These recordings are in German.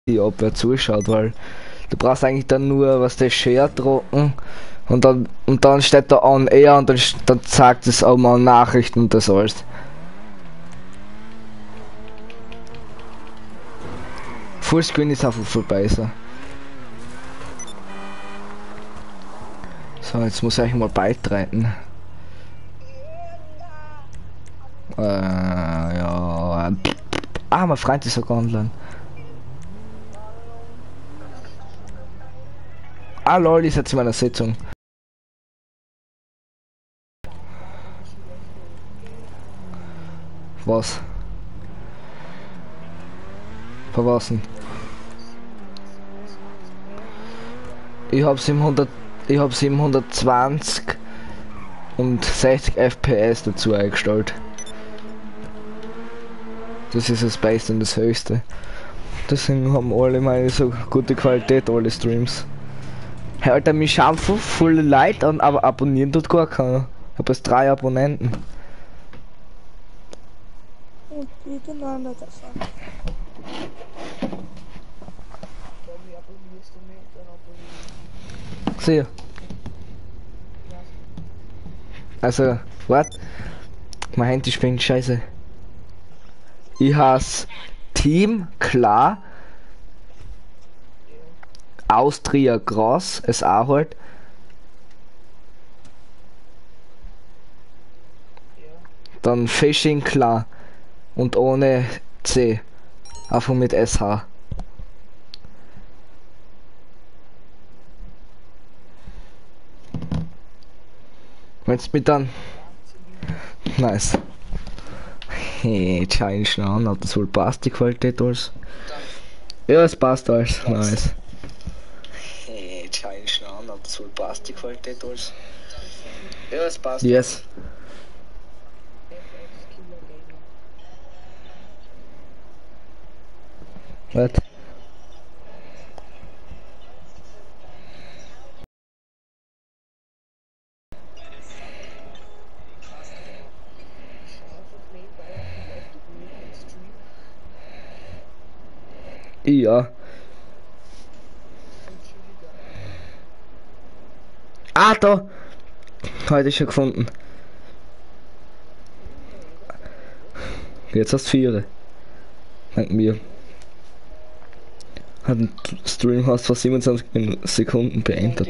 ob wer zuschaut, weil du brauchst eigentlich dann nur was der Share drucken und dann steht da on air und dann sagt es auch mal Nachrichten und das alles. Fullscreen ist einfach vorbei so. So, jetzt muss ich mal beitreten. Ja. Ah, mein Freund ist sogar online. Ah lol, ist jetzt in meiner Sitzung. Was? Verwassen. Ich habe 720 und 60 FPS dazu eingestellt. Das ist das Beste und das Höchste. Deswegen haben alle meine so gute Qualität, alle Streams. Hey, Alter, mich schauen voll Leute an, aber abonnieren tut gar keiner. Ich habe jetzt 3 Abonnenten. Und miteinander davon. Sieh. Also, what? Mein Handy springt scheiße. Ich hasse Team, klar. Austria Gross, es auch halt. Dann Fishing, klar. Und ohne C. Einfach mit SH. Wenn's mit dann. Nice. Hey, schau ihn schon an, ob das wohl passt, die Qualität alles. Ja, es passt alles. Nice. Hey, schau ihn schon an, ob das wohl passt, die Qualität alles. Ja, es passt. Yes. Was? Ja. Ah, da! Heute schon gefunden. Jetzt hast du 4. Dank mir. Hat ein Stream hast vor 27 Sekunden beendet.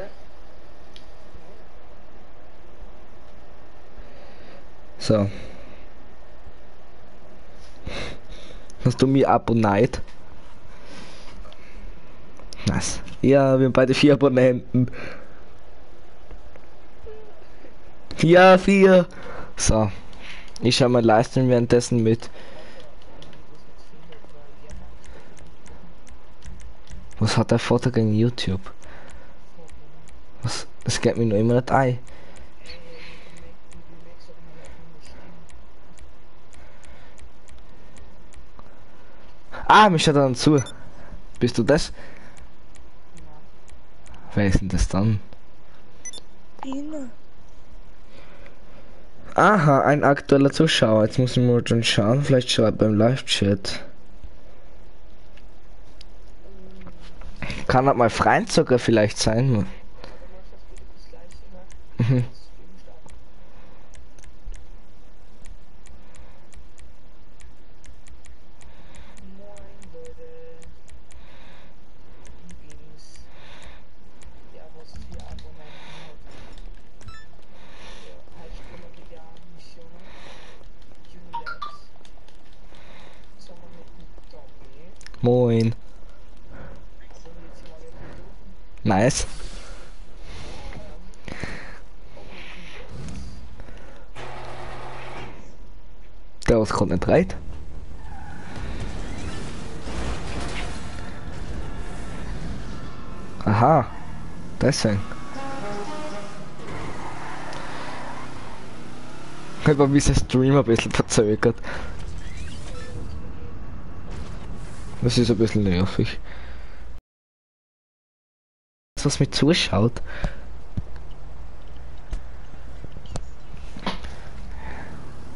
So. Hast du mich abonniert? Nice. Ja, wir haben beide 4 Abonnenten. Ja, 4. So. Ich schau mal Livestream währenddessen mit. Was hat der Vater gegen YouTube? Was? Das geht mir noch immer nicht ein. Ah, mich schaut dann zu. Bist du das? Wer ist denn das dann? Ina. Aha, ein aktueller Zuschauer. Jetzt muss ich mal schon schauen. Vielleicht schreibt beim Live-Chat. Kann das mal Freund sogar vielleicht sein. Mhm. Moin. Nice. Der was kommt nicht rein. Aha. Deswegen. Ich habe mein Stream ein bisschen verzögert. Das ist ein bisschen nervig. Was mir zuschaut.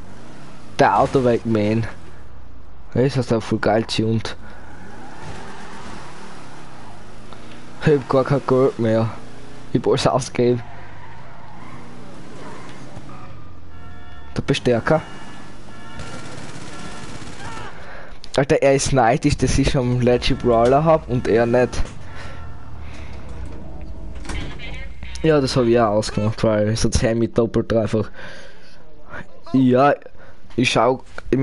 Der Autoweg Man. Das heißt auch voll geil tuned. Ich hab gar kein Geld mehr. Ich hab alles ausgegeben. Der Bestärker. Alter, er ist neidisch, dass ich schon Legend Brawler hab und er nicht. Ja, das habe ich auch ausgemacht, weil sonst hätte ich mit doppelt dreifach. Ja, ich schau,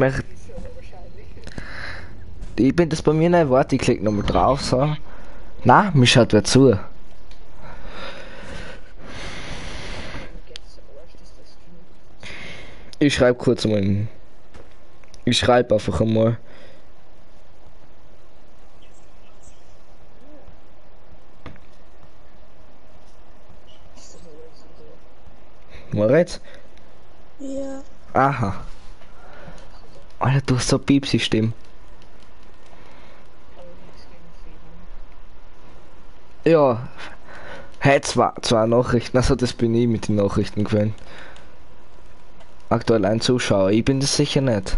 ich bin das bei mir nicht, warte, ich klick nochmal drauf, so. Na, mir schaut wer zu. Ich schreibe kurz mal. Ich schreibe einfach einmal. Moritz? Ja. Aha. Alter, du hast so Piepsi-Stimme. Ja. Hey, zwei Nachrichten. Also das bin ich mit den Nachrichten gewesen. Aktuell ein Zuschauer. Ich bin das sicher nicht.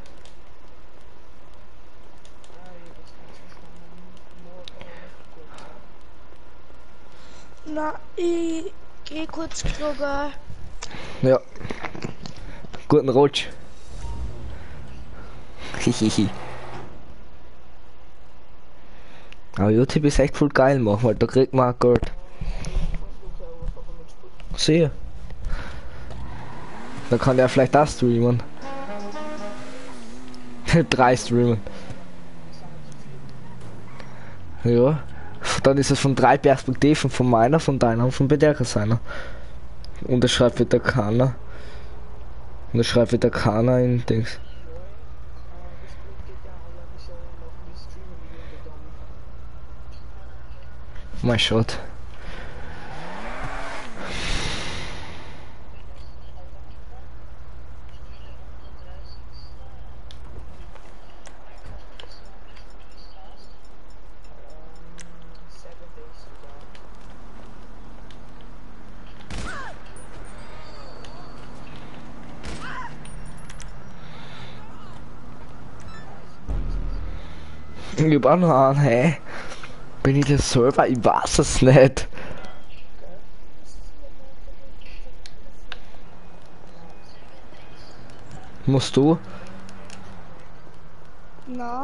Na, ich geh kurz joggen. Ja. Guten Rutsch. Hihihi. Aber YouTube ist echt voll geil machen, weil da kriegt man auch Geld. Sehe. Da kann der vielleicht auch streamen. 3 streamen. Ja. Dann ist es von 3 Perspektiven, von meiner, von deiner und von Bederker seiner. Und das schreibt wieder keiner. Und das schreibt wieder keiner in Dings. Mein Schott. Ich hab auch noch einen, hey. Bin ich das selber? Ich weiß es nicht. Musst du? Na,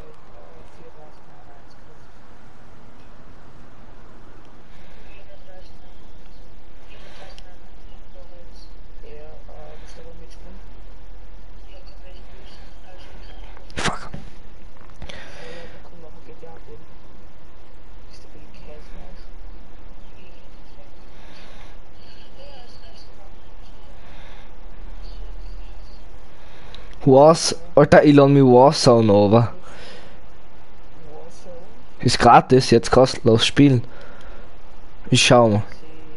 Fuck. Was? Alter, ich lade mich Warzone over. Ist gratis, jetzt kostenlos spielen. Ich schau mal.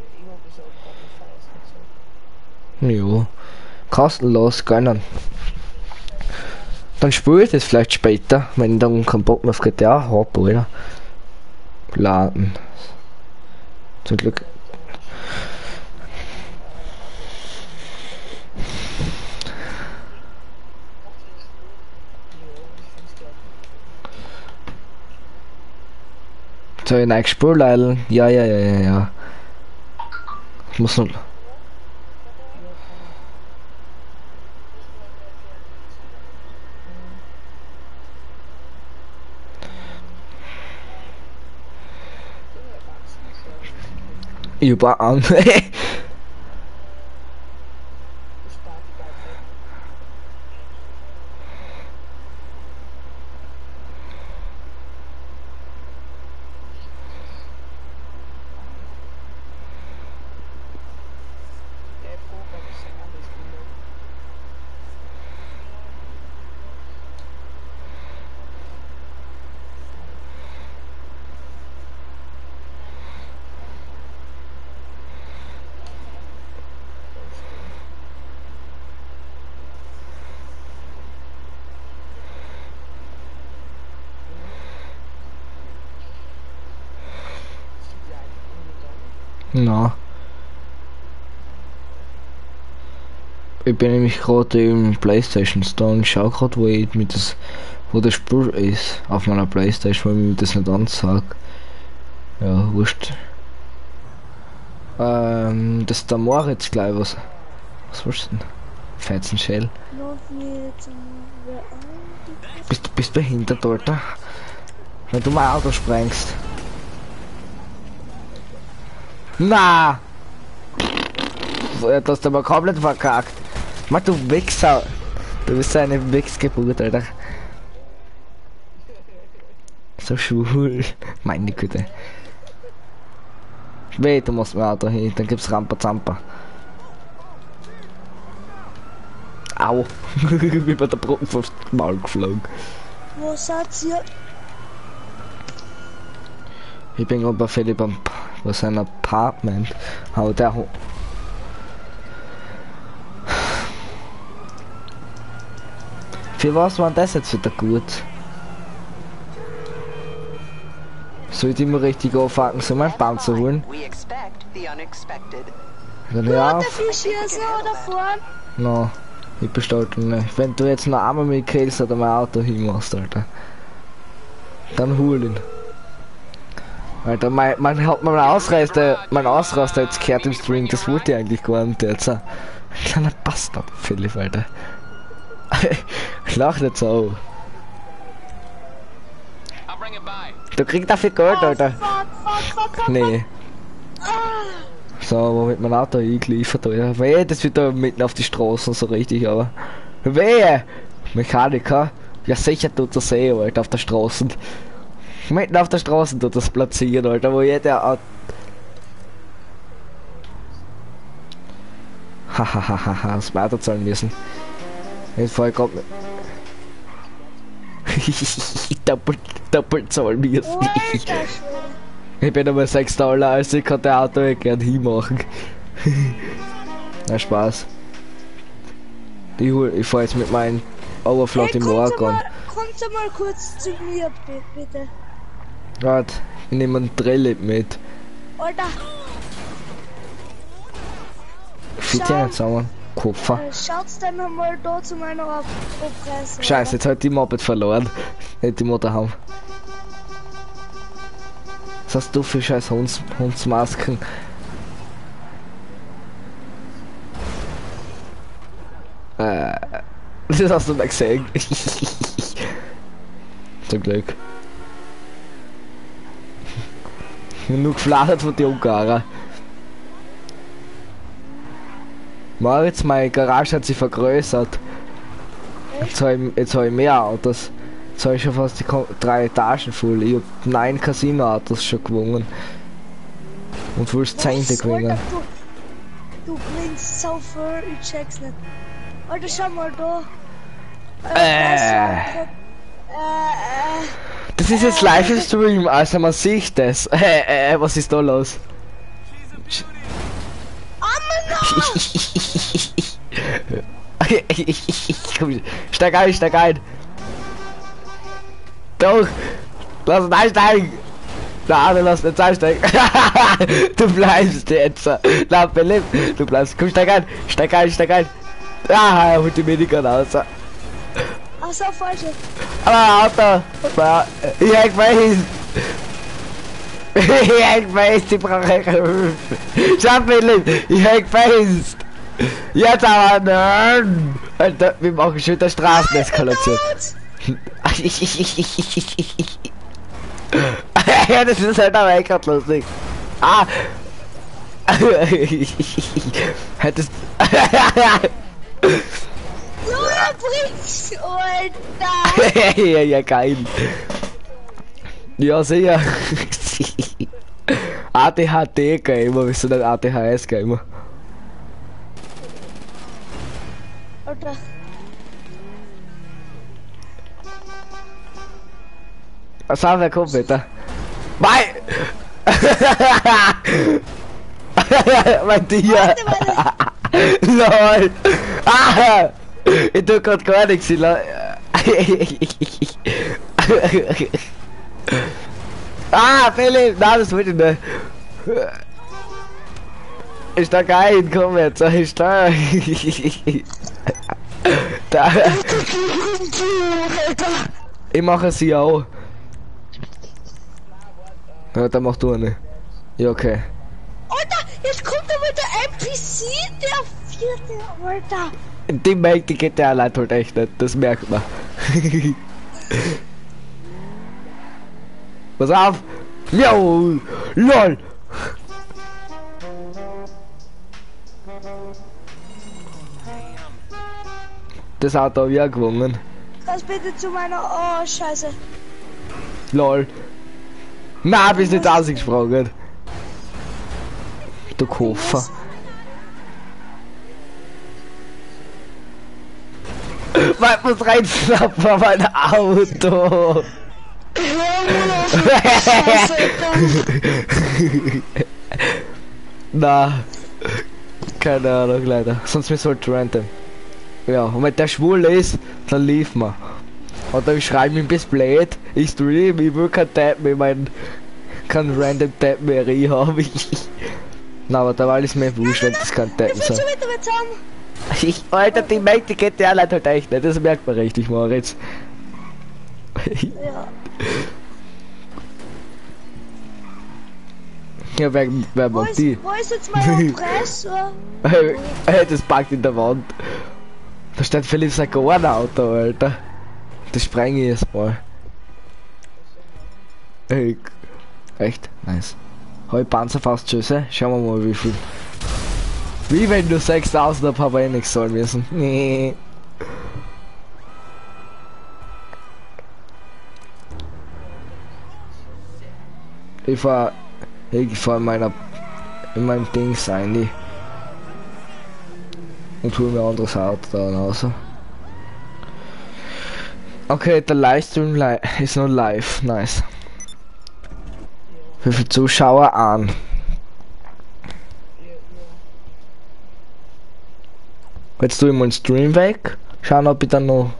Jo. Kostenlos gönnen. Dann spiele ich das vielleicht später, wenn ich dann keinen Bock mehr auf GTA habe, oder? Laden. Zum Glück. Soll ich eine Spur leiden? Ja. Ich muss noch. Überall. Na. Ich bin nämlich gerade im PlayStation Store und schau gerade, wo das Spiel ist auf meiner PlayStation, weil mir das nicht anzeigt. Ja, wurscht. Das ist der Moritz gleich was. Was willst du denn? Feizenschell. Bist behindert, Alter? Wenn du mein Auto sprengst. Na! Das hast du aber komplett verkackt. Mann, du Wichser. Du bist so eine Wichsgeburt, Alter. So schwul. Meine Güte. Weh, du musst mein Auto hin, dann gibt's Rampa-Zampa. Au. Wie bei der Brücke aufs Maul geflogen. Wo seid ihr? Ich bin gerade bei Philipp bei seinem Apartment. Aber der Für was war das jetzt wieder gut? Soll ich immer richtig anfangen, so meinen Panzer holen? Dann hör Der auf. Fisch hier so da vorne. No, ich bestalte nicht. Wenn du jetzt noch einmal mit Kels oder mein Auto hinmachst, Alter. Dann hol ihn. Alter, mein Ausraster jetzt gehört im Stream, das wollte ich eigentlich gar nicht jetzt. Ein kleiner Bastard, Philipp, Alter. Lach nicht so. Du kriegst dafür Geld, Alter. Fuck. Nee. So, womit mein Auto eingeliefert, Alter. Wehe, das wird da mitten auf die Straßen so richtig, aber. Wehe! Mechaniker? Ja, sicher tut das eh, Alter, auf der Straße. Mitten auf der Straße tut das platzieren, Alter, wo jeder. Hahaha, das weiter zahlen müssen. Jetzt fahr ich grad mit. doppelt zahlen müssen. Ich bin aber $6, also ich kann der Auto ja gern hinmachen. Na Spaß. Ich fahr jetzt mit meinem Overflow im Morgen. Kommt mal kurz zu mir, bitte. Warte, ich nehme einen Drillip mit. Alter. Fit ja nicht zusammen. Kupfer. Schaut's dann mal da zu meiner Abpresse. Scheiße, jetzt hat die Moped verloren. Nicht die Mutter haben. Was hast du für scheiß Hundsmasken? Das hast du nicht gesehen. Zum Glück. Genug geflattert von den Ungarn. Moritz, meine Garage hat sich vergrößert. Jetzt hab ich mehr Autos. Jetzt habe ich schon fast die 3 Etagen voll. Ich hab 9 Casino-Autos schon gewonnen. Und willst 10 gewinnen. Du bringst so viel, ich check's nicht. Alter, schau mal da. Das ist jetzt live im Stream, also man sieht das. Was ist da los? Steig ein. Doch, lass ihn einsteigen. Na, du lass nicht einsteigen. Du bleibst jetzt. Na, Philipp, du bleibst. Komm, steig ein. Ah, holt die Minigun raus. Ach so, falsch. Aber Auto. Ich häng fest. Ich brauche Hilfe. Schau, Philipp, ich häng fest. Jetzt aber nein. Alter, wir machen schon der Straßeneskalation. Ja, das ist halt aber echt lustig. Ah. Hättest. Junge, bring's, Alter. Ja, geil. Ja, sicher. ADHD-Gamer, bist du nicht ADHS-Gamer? Alter. Was haben wir kommt, bitte? Mein! Mein Tier! LOL! Ah! Ich tu grad gar nichts, Ah, Philipp! Nein, das will ich nicht! Ist da geil, komm jetzt, ist da! Da! Ich mache sie auch! Ja, dann mach du eine. Ja, okay. Alter, jetzt kommt aber der NPC, der vierte, Alter. Die merkt die GTA-Leute halt echt nicht, das merkt man. Pass auf! Jo! LOL! Das Auto hab ich auch gewonnen. Kannst bitte zu meiner... Oh, scheiße. LOL! Na, bist nicht ausgesprochen. Du Koffer. Was muss reinschnappen auf mein Auto? Na, keine Ahnung leider. Sonst müssen wir halt random. Ja, und wenn der schwul ist, dann lief man. Oder ich schreibe ihm bis blöd, ich stream, ich will kein Tab mehr, kein random Tab mehr haben. Na, aber da war alles mehr wurscht, wenn das kein Tab ist. Alter, die merkt, die geht der Leute halt echt nicht, das merkt man richtig, Moritz. Ja. Ja, wer mag die? Wo ist jetzt mein Oppressor? Das packt in der Wand. Da steht Philipp sein Auto, Alter. Das sprenge ich jetzt mal. Ey, echt? Nice. Hab ich Panzerfaustschüsse? Schauen wir mal wie viel. Wie wenn du 6000 ab, habe ich nichts zahlen müssen. Nee. Ich fahr in meinem Ding sein und hol mir ein anderes Auto da raus. Okay, der Livestream ist noch live, nice. Wie viele Zuschauer an? Jetzt tue ich mal den Stream weg. Schauen, ob ich da noch.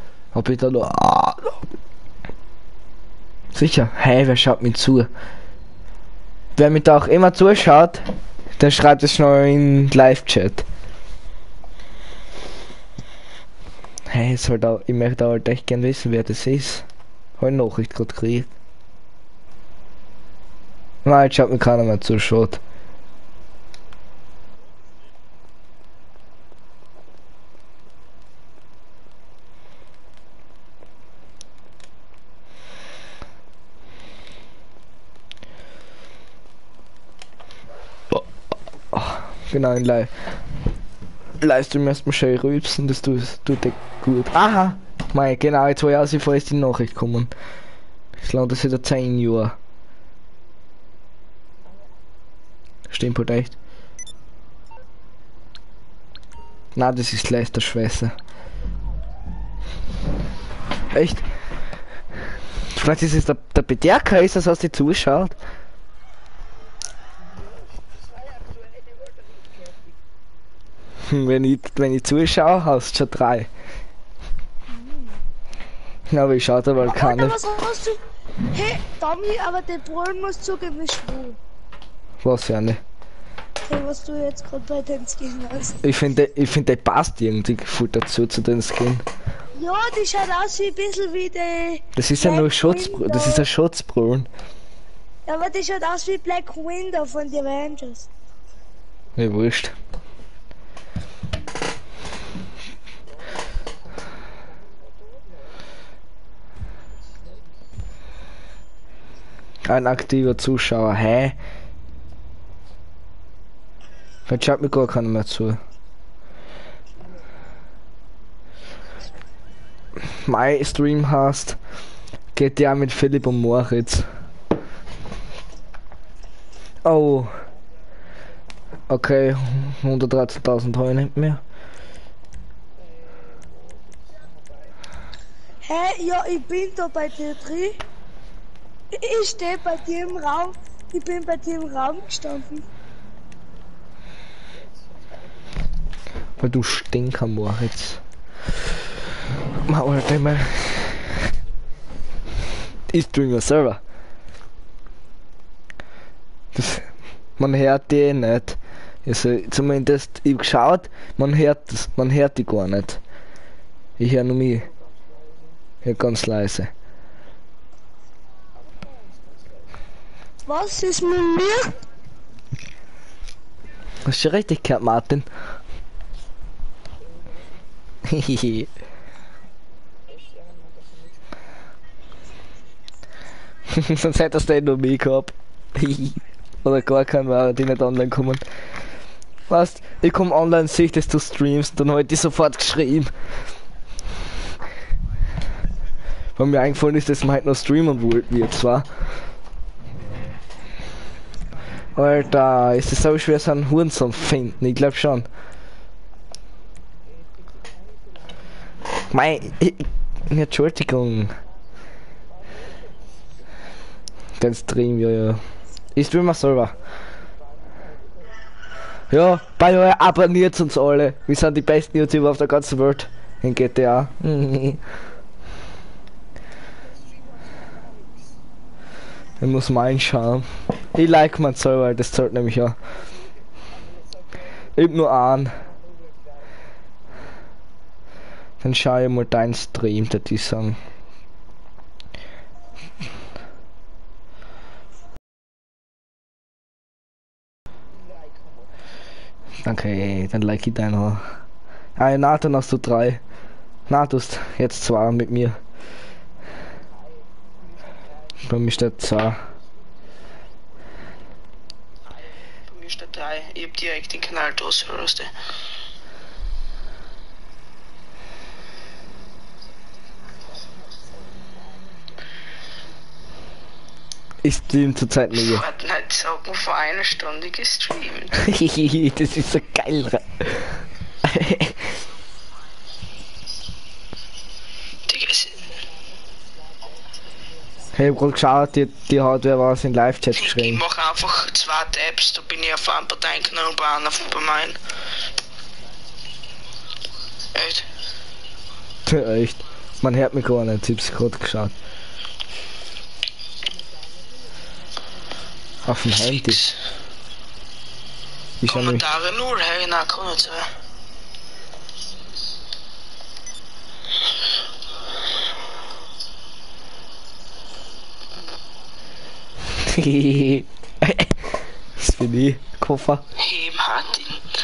Sicher. Hey, wer schaut mir zu? Wer mir da auch immer zuschaut, der schreibt es schnell in Live-Chat. Hey, ich möchte halt echt gern wissen, wer das ist. Habe ich Nachricht gerade gekriegt. Nein, jetzt schaut mir keiner mehr zuschaut. Genau, in Livestream erstmal schön rülpsen, das tut dir gut. Aha! Mei, genau, jetzt wo ich ausfahre, ist die Nachricht gekommen. Ich lande das wieder 10 Jahre. Stimmt halt echt. Na, das ist Leicester Schwester. Echt? Vielleicht ist es der Bedärker, ist das, was die zuschaut? Wenn ich zuschaue, hast du schon 3. Aber ich schaue da mal keine. Was hast du? Hey, Tommy, aber der Bullen muss zugeben, ist schwul. Was für eine? Hey, was du jetzt gerade bei den Skin hast. Ich finde, der passt irgendwie voll dazu zu den Skin. Ja, die schaut aus wie ein bisschen wie die. Das ist ja nur das ist ein Schutzbrüllen. Ja, aber die schaut aus wie Black Widow von den Avengers. Ja, wurscht. Ein aktiver Zuschauer, hä? Vielleicht schaut mir gar keiner mehr zu. Mein Stream heißt GTA mit Philipp und Moritz. Oh. Okay, 113.000 habe ich nicht mehr. Hä? Ja, ich bin da bei dir drin. Ich stehe bei dir im Raum. Ich bin bei dir im Raum gestanden. Weil du Stinker, Moritz. Alter, mal. Ist du your Server? Man hört die nicht. Also, zumindest, ich hab geschaut, man hört die gar nicht. Ich höre nur mich. Ja, ganz leise. Was ist mit mir? Hast du schon richtig gehört, Martin? Sonst hättest du eh nur mich gehabt. Oder gar keinen mehr, die nicht online kommen. Weißt, ich komm online, sehe ich, dass du streamst, dann heute sofort geschrieben. Weil mir eingefallen ist, dass man halt noch streamen wird zwar. Alter, ist es so schwer, so einen Huren zu finden? Ich glaube schon. Entschuldigung. Den Stream, ja. Ich streame selber. Ja, bei euch abonniert uns alle. Wir sind die besten YouTuber auf der ganzen Welt. In GTA. Ich muss mal einschauen. Ich like mein selber, das zählt nämlich ja. Ich hab nur einen. Dann schau ich mal deinen Stream, das ich sagen. Okay, dann like ich deinen. Ah, Nathan hast du 3. Na, du hast jetzt 2 mit mir. Bei mir steht 2. Bei mir steht 3. Ich hab direkt den Kanal draus, hörst du? Ich stream zurzeit nicht. Fortnite sagen vor einer Stunde gestreamt. Das ist so geil. Digga, Ich hab grad geschaut, die hat wer was in Live-Chat ich geschrieben. mach einfach 2 Tabs, da bin ich auf einem Parteienkanal bei einer bei meinen. Echt? Echt. Man hört mich gar nicht, ich hab's gerade geschaut. Auf dem Handy. Ich schau nicht. Kommentare 0, hey, na, kann nicht sein. Das bin ich. Koffer. Hey, Martin.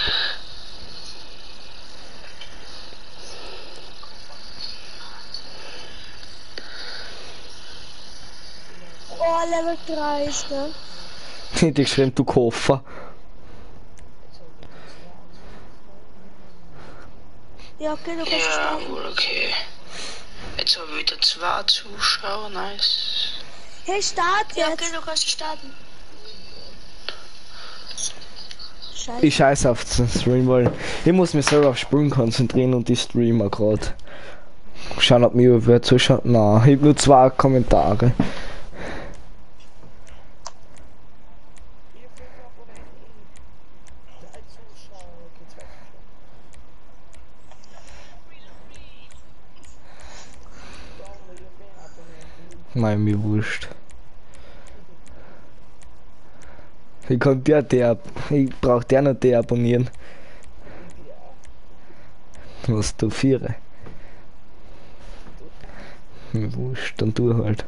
Oh, Level 3 ist der. Die geschrieben, du Koffer. Ja, okay, du kannst Ja, starten. wohl okay. Jetzt habe ich wieder 2 Zuschauer, nice. Hey, start jetzt. Ja, okay, du kannst starten. Scheiße. Ich scheiße auf den Stream, weil ich muss mich selber auf Sprung konzentrieren und die streamer gerade. Schauen, ob mir wer zuschaut. Na, ich hab nur 2 Kommentare. Nein, mir wurscht. Ich kann ich brauch der noch deabonnieren. Was du 4? Mir wurscht, dann tu halt.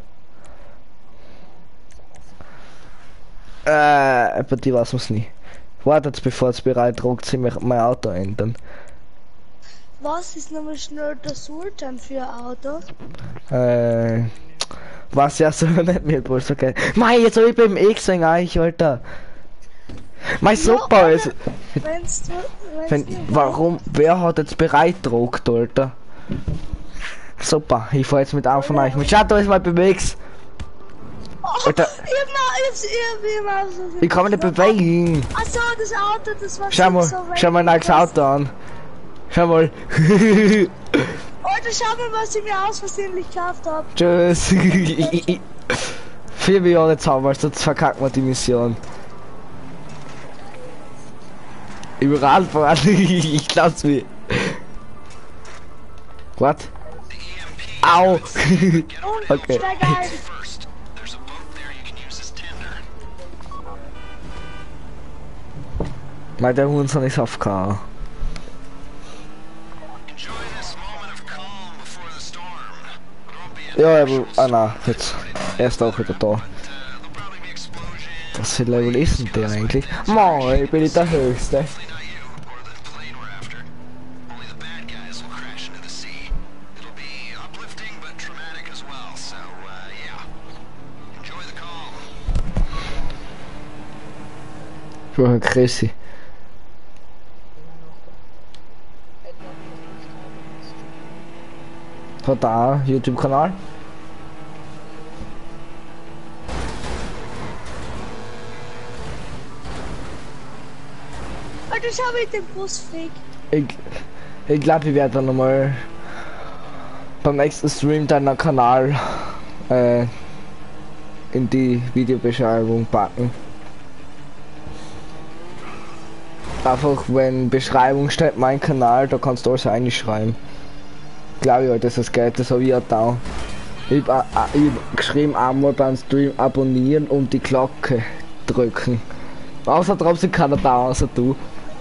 Aber die weiß man's nicht. Wartet bevor es bereit druckt, sie mein Auto ändern. Was ist nochmal schnell der Sultan für ein Auto? Was ja so nicht mit wohl so geil. Mei, jetzt hab ich beim X-Wing eigentlich, Alter. Mein super ist. Warum? Wer hat jetzt bereit gedruckt, Alter? Super, ich fahr jetzt mit einem von euch. Schaut, da ist mein BMX. Alter. Ich kann mich nicht bewegen. Achso, das Auto, das war schau mal, so schau mal ein neues Auto an. Schau mal. Alter, schau mal, was ich mir aus versehentlich gekauft habe. Tschüss. 4 Jahre zaubern, sonst verkacken wir die Mission. Überall voran. Ich glaub's mir. Was? Au. Okay. Steig ein. Nein, der Hurensohn ist AFK. Ja, aber... Ah, na, jetzt. Er ist auch wieder da. Was für Level ist denn der eigentlich? Moin, ich bin nicht der Höchste. Ich brauche Chrissy. Hat er auch einen YouTube-Kanal? Alter, schau mit dem Brustfreak. Ich glaube, ich werde dann nochmal beim nächsten Stream deinen Kanal in die Videobeschreibung packen. Einfach, wenn Beschreibung steht, mein Kanal, da kannst du alles reinschreiben. Glaube ich halt, dass das geht, das habe ich ja da. Ich hab geschrieben, einmal beim Stream abonnieren und die Glocke drücken. Außer drauf sind keiner da, außer du.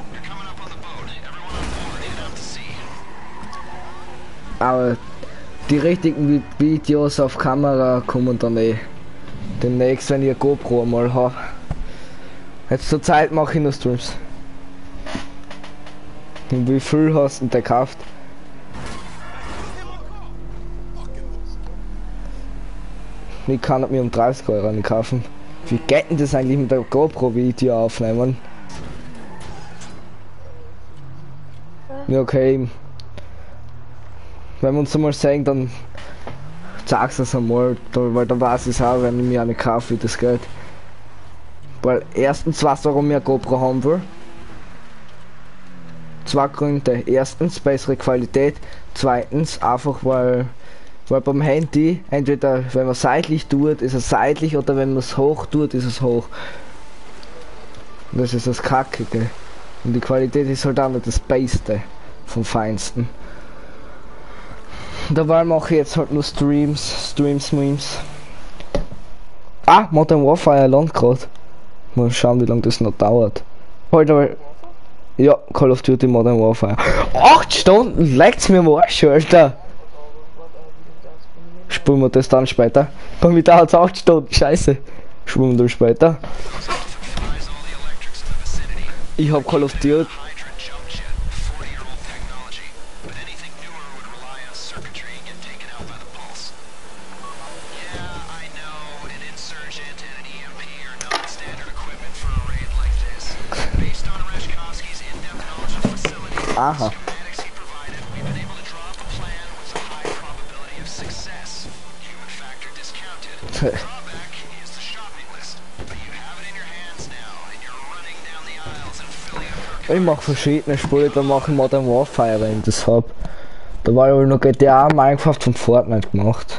Aber die richtigen Videos auf Kamera kommen dann eh. Demnächst, wenn ich eine GoPro mal habe. Jetzt zur Zeit mache ich noch Streams. Und wie viel hast du denn gekauft? Ich kann mir um 30 Euro nicht kaufen. Wie geht denn das eigentlich mit der GoPro Video aufnehmen? Ja, okay. Wenn wir uns einmal sehen, dann sagst du es einmal, weil dann weiß ich es auch, wenn ich mir eine kaufe, wie das geht. Weil erstens weißt du, warum ich eine GoPro haben will. Zwei Gründe. Erstens bessere Qualität. Zweitens einfach weil beim Handy entweder wenn man seitlich tut, ist es seitlich, oder wenn man es hoch tut, ist es hoch. Und das ist das Kackige. Und die Qualität ist halt auch nicht das Beste vom Feinsten. Dabei mache ich jetzt halt nur Memes. Ah, Modern Warfare lernt gerade. Mal schauen, wie lange das noch dauert. Heute aber. Ja, Call of Duty Modern Warfare. 8 Stunden leckt's mir am Arsch, Alter. Spulen wir das dann später. Bei mir dauert es 8 Stunden, scheiße. Spulen wir dann später. Ich hab Call of Duty. Aha. Ich mache verschiedene Spiele, da mache ich Modern Warfare, wenn ich das hab. Da war ich noch GTA, Minecraft und Fortnite gemacht.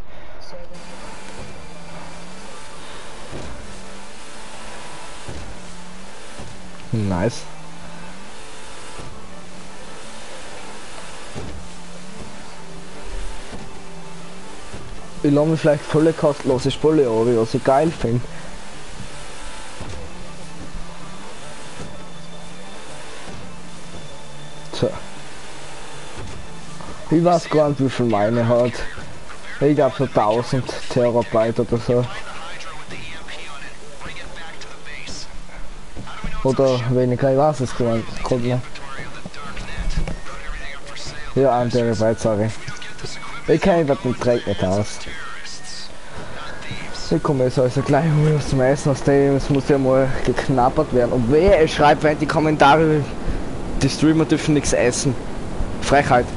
Nice. Ich lasse mir vielleicht volle kostenlose Spiele an, was ich geil finde. So. Ich weiß gar nicht, wie viel meine hat. Ich glaube so 1000 Terabyte oder so. Oder weniger, ich weiß es gar nicht. Ja, 1 Terabyte, sorry. Ich kenne mich mit dem Dreck nicht aus. Ich komme jetzt also gleich was zum Essen aus dem, es muss ja mal geknabbert werden. Und wer schreibt in die Kommentare, die Streamer dürfen nichts essen. Frechheit.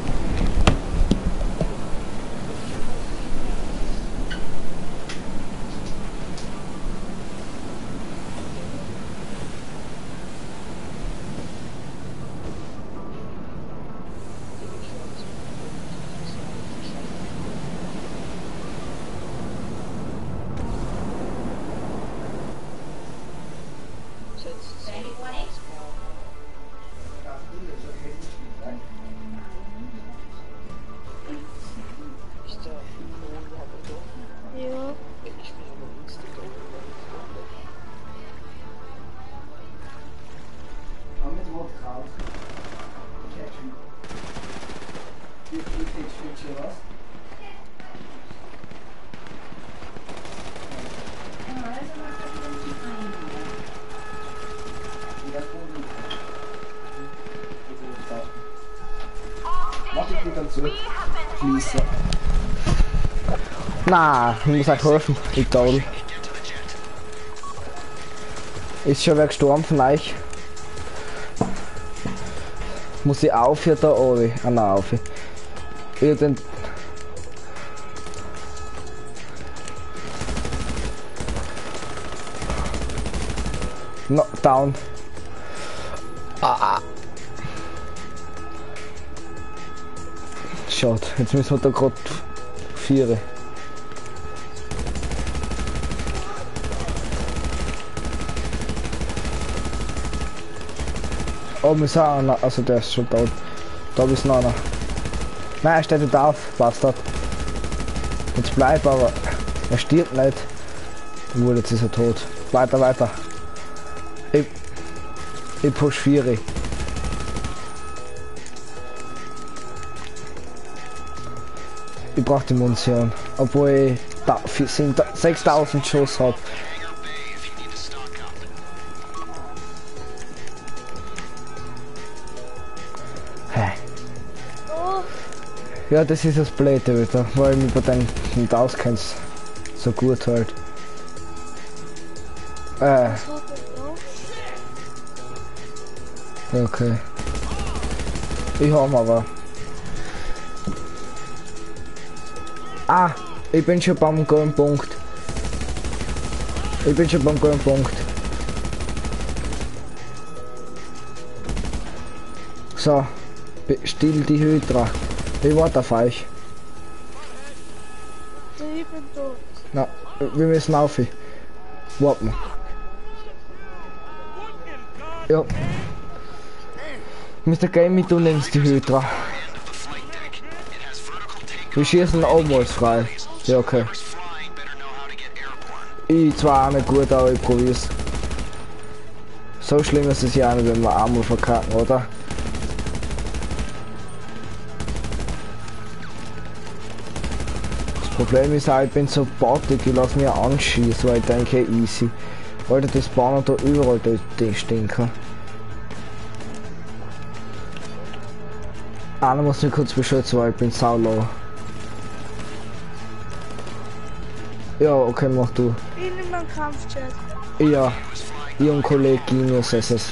schließen. Nein, ich muss euch helfen. Ich toll. Ist schon wer gestorben von euch? Muss ich auf hier da oben? Ah nein, auf. Ich den. No, down. Ah. Schade, jetzt müssen wir da gerade vieren. Oh, wir sind einer, also der ist schon tot. Da ist noch einer. Nein, er steht nicht auf, Bastard. Jetzt bleib aber. Er stirbt nicht. Obwohl, jetzt ist er tot. Weiter, weiter. Ich push 4. Ich brauch die Munition. Obwohl ich 6000 Schuss hab. Hey. Oh, Ja, das ist das Blöde wieder, weil ich mich bei denen nicht auskennst. So gut halt. was hat er noch? Okay. Ich hab aber. Ah, ich bin schon beim grünen Punkt. Ich bin schon beim grünen Punkt. So, still die Hydra. Ich warte auf euch. Ich bin tot. Na, wir müssen auf. Warten. Ja. Mr. Gamey, du nimmst die Hydra. Wir schießen obenmals frei. Ja, okay. Ich zwar auch nicht gut, aber ich probier's. So schlimm ist es ja nicht, wenn wir einmal verkacken, oder? Das Problem ist auch, ich bin so bottig, ich lass mir anschießen, weil ich denke, easy. Alter, das Spawner da überall, die stinken. Einer muss mich kurz beschützen, weil ich bin saulow. Ja, okay, mach du. Ich nehme einen Kampfjet. Ja, ich und Kollege Genius ist es.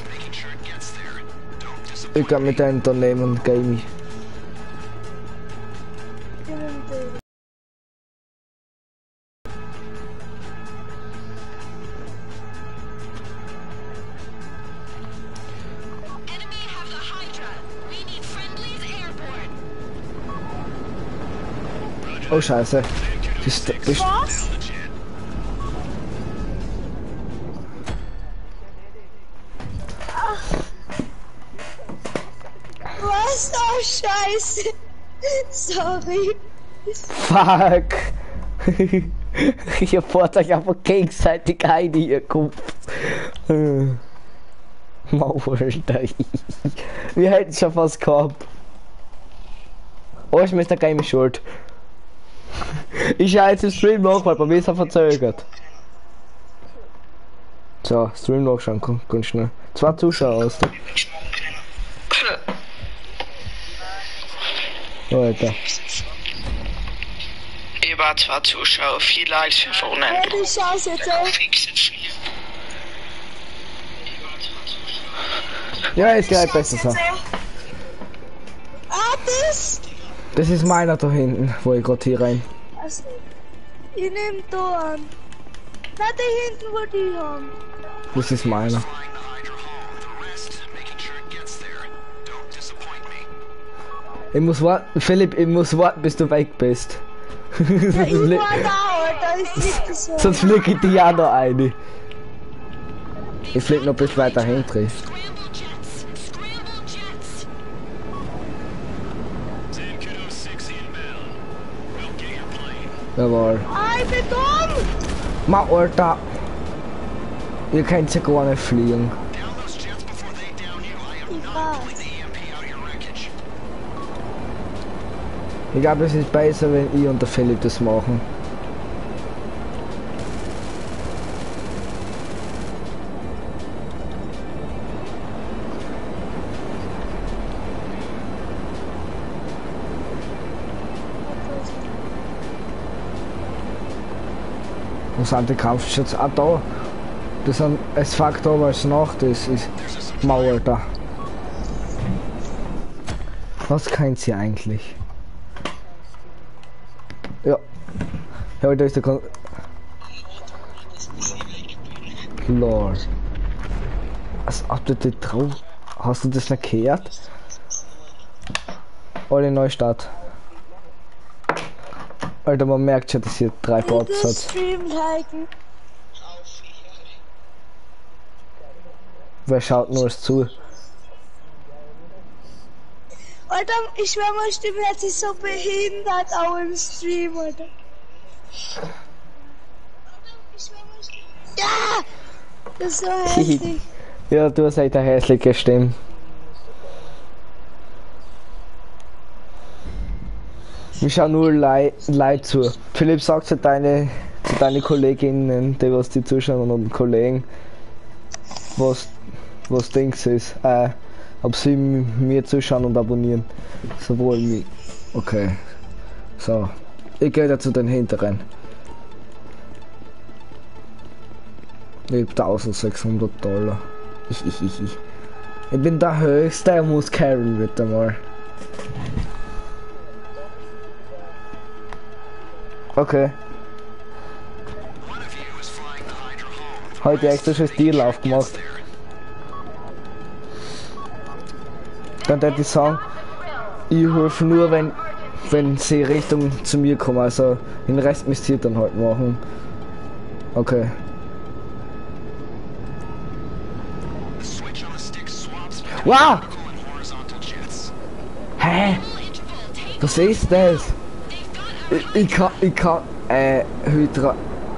Ich kann mit einem daneben und Gamey. Ich nehme den. Enemy have the Hydra. We need friendlies airborne. Oh Scheiße. Bist. Was? Was? Oh, Scheiße. Sorry. Fuck. Ihr fahrt euch einfach gegenseitig ein, ihr Kopf. Maul, wir hätten schon fast gehabt. Oh, ich möchte gar nicht schuld. Ich schaue jetzt im Stream nach, weil bei mir ist er verzögert. So, Stream nachschauen, komm, ganz schnell. 2 Zuschauer aus. Oh, Alter. Über 2 Zuschauer, 4 Likes für vorne. Hey, du schaust jetzt auf. Ja, ist gleich besser so. Ah, das? Das ist meiner da hinten, wo ich gerade hier rein. Also, ich nehme da an. Na, da hinten wollte ich haben. Das ist meiner. Ich muss warten, Philipp, ich muss warten, bis du weg bist. Ja, ich war da, Alter. Ich flieg das so. Sonst fliege ich die auch noch eine. Ich flieg noch bis weiter hinten. Scramble jets. Scramble jets. Jawohl. Ah, ich bin dumm. Ma, Alter. Ihr könnt ja gar nicht fliegen. Ich weiß. Ich glaube, es ist besser, wenn ich und der Philipp das machen. sind die Kampfjets? Ah, da. Das sind, es fuckt da, weil es Nacht ist Mauer da. Was kennt sie eigentlich? Ja. Ja, da ist der Lord. Als ob du die drauf. Hast du das nicht gehört? Alle Neustart. Alter, man merkt schon, dass hier 3 Bots hat. Stream liken. Wer schaut nur es zu? Alter, ich schwör, meine Stimme hört sich so behindert auch im Stream, Alter. Ja! Das ist so hässlich. Ja, du hast halt eine hässliche Stimme. Wir schauen nur Leid zu. Philipp, sagt zu deine Kolleginnen, die was die zuschauen und Kollegen, was Dings ist, ob sie mir zuschauen und abonnieren. Sowohl mich. Okay. So. Ich gehe da zu den Hinteren. Ich hab $1600. Ich bin der Höchste, er muss carryen bitte mal. Okay. Heute extra schon Stillauf gemacht. Dann hätte ich sagen, ich helfe nur, wenn sie Richtung zu mir kommen. Also den Rest müsst ihr dann halt machen. Okay. Wow! Hä? Was ist das? Ich kann, Hydra.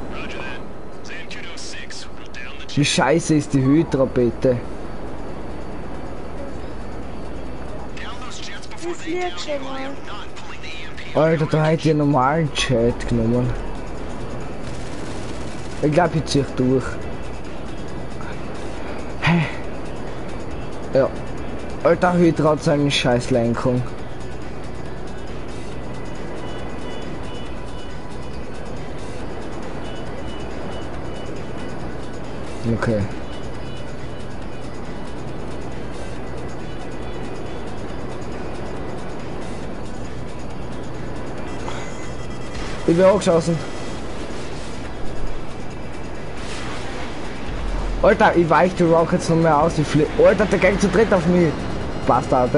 Wie scheiße ist die Hydra bitte? Ich flieg schon mal. Alter, da hätte ich einen normalen Chat genommen. Ich glaube, ich zieh durch. Hä? Ja. Alter, Hydra hat seine scheiß Lenkung. Okay. Ich bin auch geschossen. Alter, ich weich die Rockets noch mehr aus. Alter, der geht zu dritt auf mich. Bastard.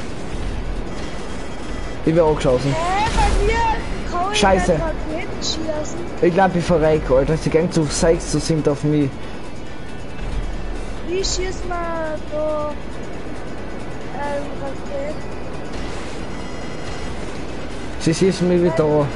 Ich bin auch geschossen. Bei mir kann ich Scheiße. Raketen schießen. Ich glaube, ich verreck, Alter. Sie gehen zu 6 zu 7 auf mich. Wie schießt man da Raketen? Sie schießen mich wieder an.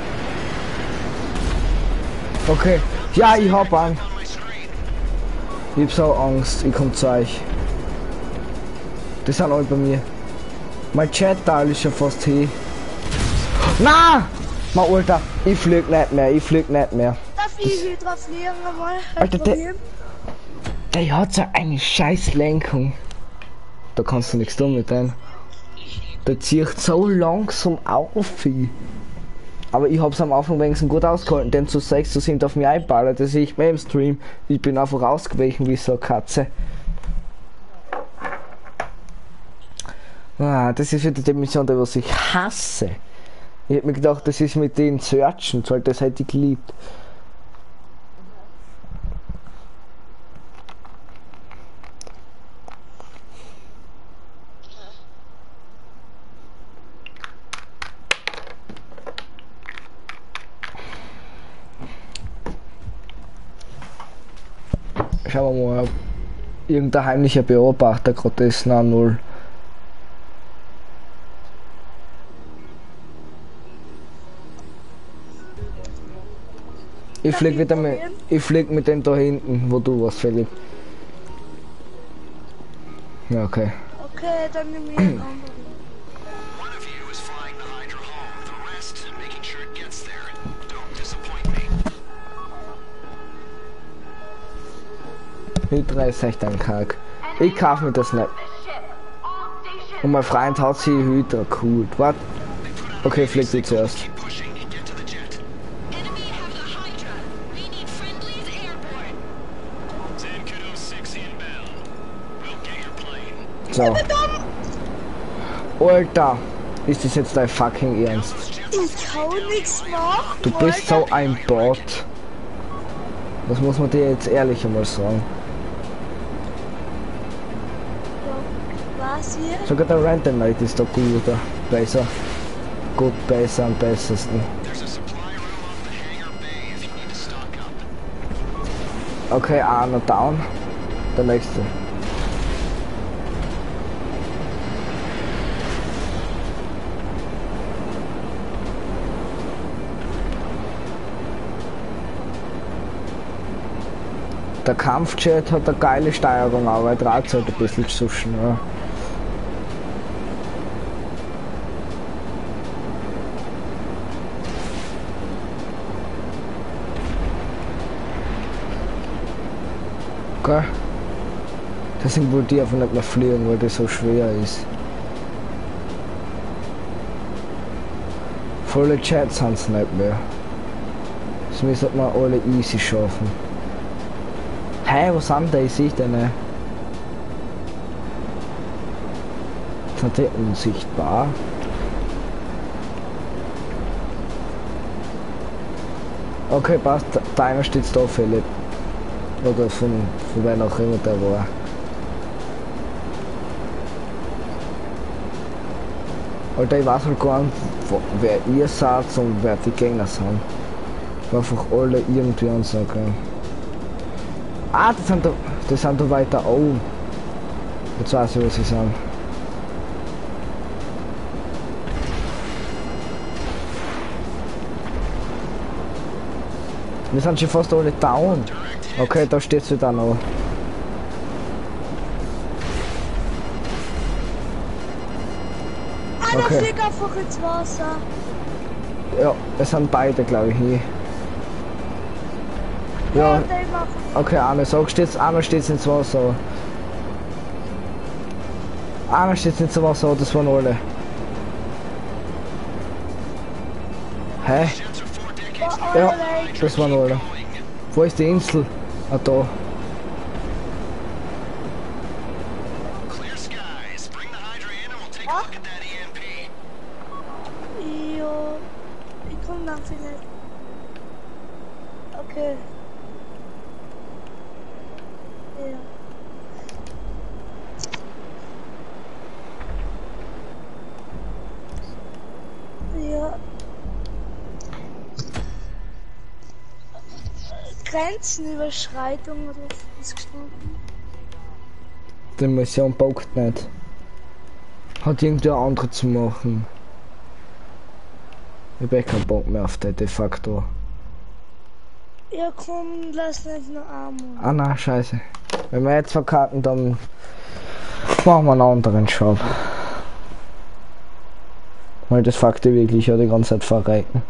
Okay. Ja, ich hab an. Ich hab so Angst. Ich komm zu euch. Die sind alle bei mir. Mein Chat-Teil ist ja fast hier. Na! Mein Alter, ich flieg nicht mehr. Darf ich Hydra fliegen einmal? Alter, der hat so eine scheiß Lenkung. Da kannst du nichts tun mit dem. Der zieht so langsam auf. Aber ich hab's am Anfang wenigstens gut ausgehalten, denn zu 6 zu 7 auf mich einballert, das sehe ich beim Stream. Ich bin einfach rausgewichen wie so eine Katze. Ah, das ist wieder die Mission, die was ich hasse. Ich hab mir gedacht, das ist mit den Searchen, weil das hätte ich geliebt. Schauen wir mal, ob irgendein heimlicher Beobachter gerade ist. Na, 0. Ich flieg wieder mit dem da hinten, wo du warst, Philipp. Ja, okay. Okay, dann nimm ich einen anderen. Hydra ist echt ein Kack. Ich kauf mir das nicht. Und mein Freund hat sie Hydra cool. What? Okay, flieg du zuerst. So. Alter, ist das jetzt dein fucking Ernst? Ich kann nichts machen. Du bist so ein Bot. Das muss man dir jetzt ehrlich einmal sagen. Was hier? Sogar der Random Knight ist da gut oder besser. Gut, besser am besten. Okay, einer down. Der nächste. Der Kampfjet hat eine geile Steuerung, aber er dreht halt ein bisschen zwischen. Ja. Okay. Deswegen wollte ich einfach nicht mehr fliegen, weil das so schwer ist. Volle Jets sind es nicht mehr. Das müssen wir alle easy schaffen. Hey, was sind die? Ich sehe die nicht. Sind die unsichtbar? Okay, passt. Deiner steht da, Philipp. Oder von wer auch immer der war. Alter, ich weiß halt gar nicht, wer ihr seid und wer die Gegner sind. Einfach alle irgendwie ansagen. Ah, die sind da weiter oben. Jetzt weiß ich, was sie sind. Wir sind schon fast alle down. Okay, da steht sie dann noch. Einer Okay. fliegt einfach ins Wasser. Ja, es sind beide, glaube ich, hier. Ja, Die machen. okay, einer sagt jetzt, einer steht ins Wasser. Einer steht ins Wasser, das waren alle. Hä? Ja, das waren alle. Wo ist die Insel? Ah, da. Jo, ich komm dann vielleicht. Okay. Ja. Ja. Grenzenüberschreitung oder was ist gestanden? Die Mission bockt nicht. Hat irgendwie eine andere zu machen. Ich hab keinen Bock mehr auf den de facto. Ja komm, lass nicht nur einmal. Ah na, scheiße. Wenn wir jetzt verkacken, dann machen wir einen anderen Job. Weil das fuckt die wirklich ja die ganze Zeit verrecken.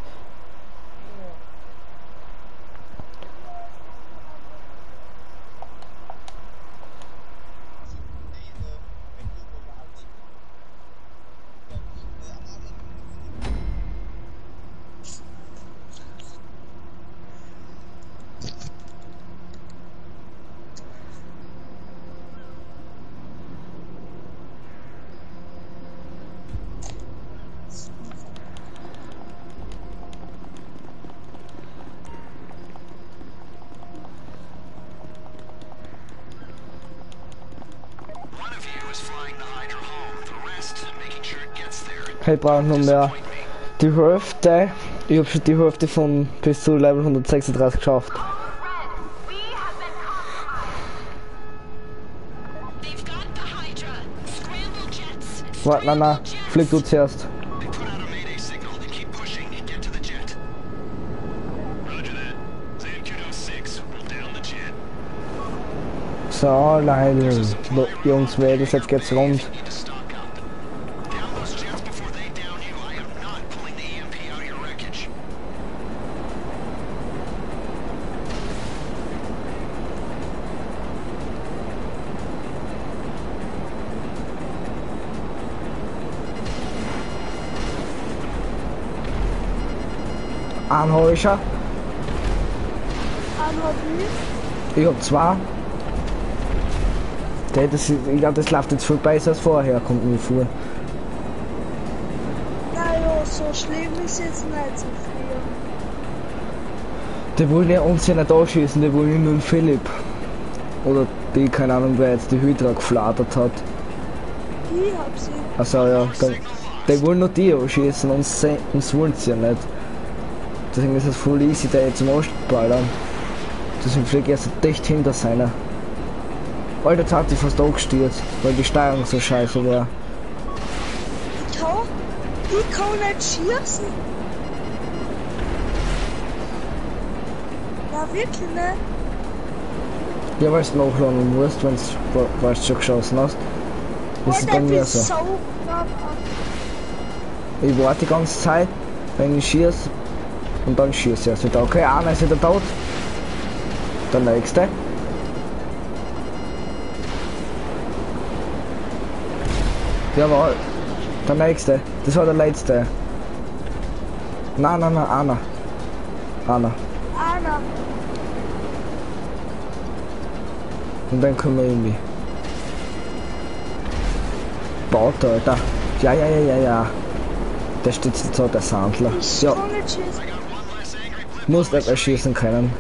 Ich brauche nur mehr die Hälfte. Ich habe schon die Hälfte von bis zu Level 136 geschafft. Warte, nein, flieg du zuerst. So, Leute, Jungs, Mädels, jetzt geht's rund. Anhäuscher. Einmal wie? Ich hab zwei. Ich glaube, das läuft jetzt viel besser als vorher, kommt mir vor. Naja, so schlimm ist jetzt nicht so viel. Die wollen ja uns ja nicht anschießen, die wollen nur den Philipp. Oder die, keine Ahnung, wer jetzt die Hydra gefladert hat. Ich hab sie. Also ja, die wollen nur die anschießen, uns wollen sie ja nicht. Deswegen ist es voll easy, da jetzt zum Ostballern. Deswegen fliege ich erst dicht hinter seiner. Alter, jetzt hat sie fast angestürzt, weil die Steuerung so scheiße war. Ich kann nicht schießen. Ja, wirklich nicht. Ja, weil du nachladen musst, wenn du schon geschossen hast. Das ist bei mir so. Knapp ab. Ich warte die ganze Zeit, wenn ich schieße und dann schieße ich erst wieder. Okay, einer ist wieder tot. Der nächste. Jawohl. Der nächste. Das war der letzte. Nein, Anna. Anna. Und dann kommen wir irgendwie. Baut, Alter. Ja. Der steht jetzt so, der Sandler. Ich Ja, kann nicht schießen. muss nicht erschießen können.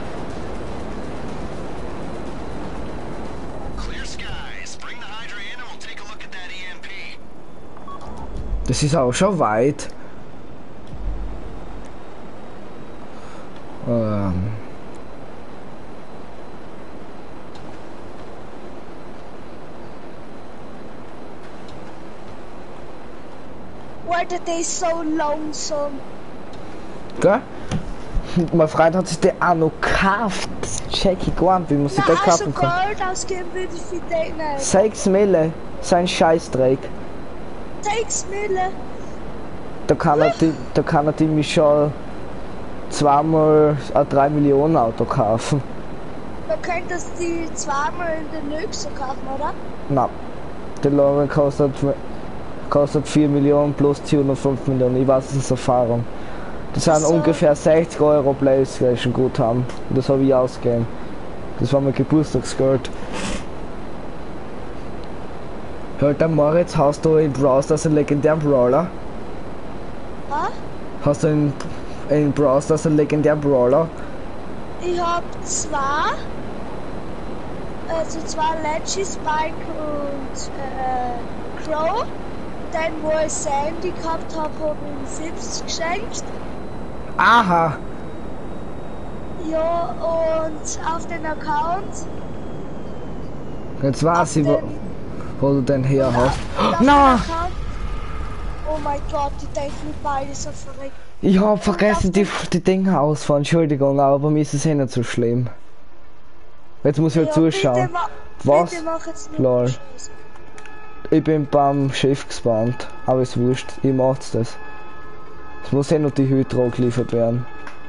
Das ist auch schon weit. Alter, der ist so langsam. Gell? Mein Freund hat sich den auch noch gekauft. Das check ich gar nicht, wie man sich den Na, also kaufen kann. Gold ausgeben würde ich für den nicht. 6 Mille, sein Scheißdreck. 6 Mille. Da kann er die mich schon zweimal ein 3 Millionen Auto kaufen. Da könntest du die zweimal in der Nüxe kaufen, oder? Nein. Der Lorry kostet 4 Millionen plus 405 Millionen. Ich weiß, das ist Erfahrung. Das sind So. ungefähr 60 Euro PlayStation gut haben. Das habe ich ausgegeben. Das war mein Geburtstagsgeld. Alter Moritz, hast du in Brawl Stars einen legendären Brawler? Was? Hast du in Brawl Stars einen legendären Brawler? Ich hab zwei. Also zwei Leggy, Spike und Crow. Dann, wo ich Sandy gehabt habe, habe ich ihm 70 geschenkt. Aha! Ja, und auf den Account. Jetzt weiß ich, wo du den her hast. und auf den Nein! Account. Oh mein Gott, die denken beide so verrückt. Ich hab vergessen, die Dinge ausfahren. Entschuldigung, aber bei mir ist es eh nicht so schlimm. Jetzt muss ich halt zuschauen. Was? Bitte mach jetzt nicht Lol. Scheiße. Ich bin beim Schiff gespawnt, aber ist wurscht, ich mach's das. Es muss eh noch die Hydra geliefert werden.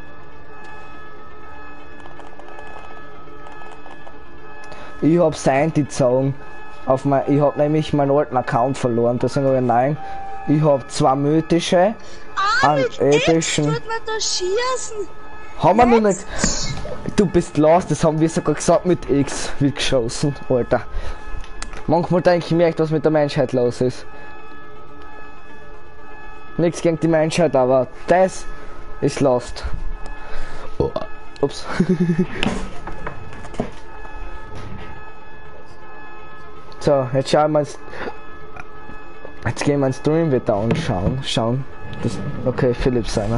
Ich hab Sandy gezogen. Ich hab nämlich meinen alten Account verloren, deswegen habe ich nein. Ich hab 2 mythische, einen Mit epischen. X tut man da schießen. Haben wir noch nicht. Du bist los, das haben wir sogar gesagt, mit X wird geschossen, Alter. Manchmal denke ich mir echt, was mit der Menschheit los ist. Nichts gegen die Menschheit, aber das ist lost. Oh. Ups. So, jetzt schauen wir uns. Jetzt gehen wir ins Stream wieder anschauen. Schauen. Das, okay, Philipp seiner.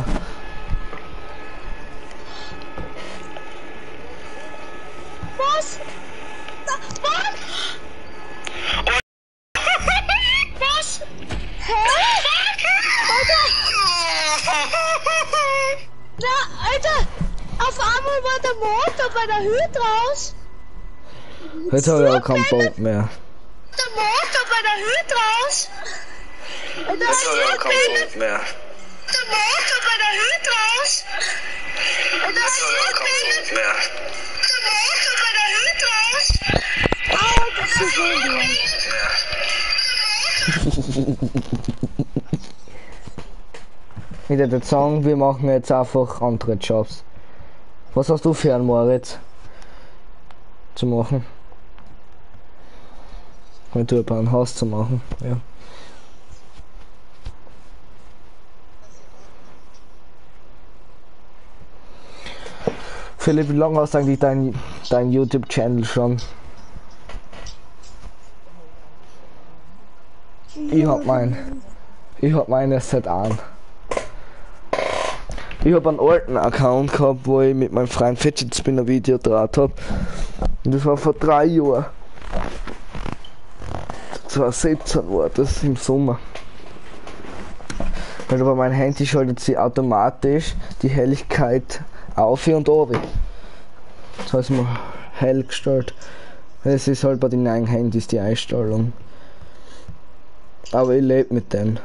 Was? Was? Was? Hä? Alter! Na, Alter! Auf einmal war der Motor bei der Hydra aus. Jetzt habe ich auch keinen Bock mehr. Der Motor bei der Hydra aus. Alter, Jetzt habe ich auch keinen Bock mehr. der Motor bei der Hydra aus. Alter, Jetzt habe ich auch keinen Bock mehr. der Motor bei der Hydra aus. Au, das ist so Wieder der Song, wir machen jetzt einfach andere Jobs. Was hast du für einen Moritz zu machen? Wenn du ein Haus zu machen, ja. Philipp, wie lange hast du eigentlich dein YouTube-Channel schon? Ich hab meinen erst seit an. Ich hab einen alten Account gehabt, wo ich mit meinem Freund Fidget Spinner Video draht hab. Und das war vor 3 Jahren. 2017 war das im Sommer. Weil aber mein Handy schaltet sich automatisch die Helligkeit auf und runter. Das heißt mal hell gestellt. Das ist halt bei den neuen Handys die Einstellung. Aber ich lebe mit dem.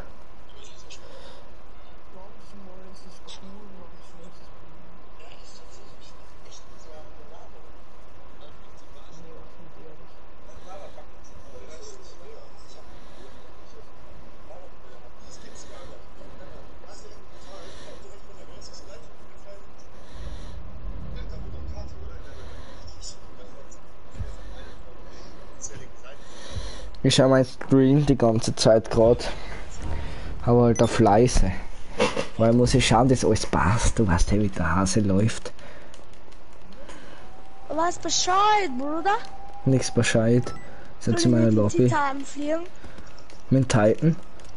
Ich schaue mein Stream die ganze Zeit gerade, aber halt auf leise, weil muss ich schauen, dass alles passt. Du weißt ja, wie der Hase läuft. Was Bescheid, Bruder? Nichts Bescheid. Sind in meiner Lobby. Titan fliegen? Mit Titan?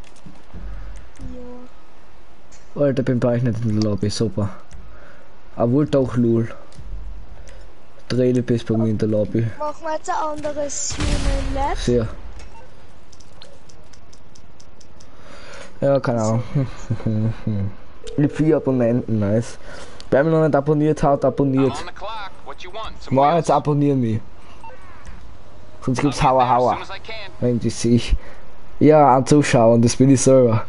Ja. Alter, bin bei euch nicht in der Lobby, super. Aber doch lul. Dreh bist bei mir in der Lobby. Machen wir jetzt ein anderes Human Lab? Sehr. Ja, keine Ahnung. Mit 4 Abonnenten, nice. Wer mich noch nicht abonniert hat, abonniert. Mal jetzt abonnieren mich. Sonst gibt's Hauer. Wenn die sich. Ja, an Zuschauern, das bin ich selber.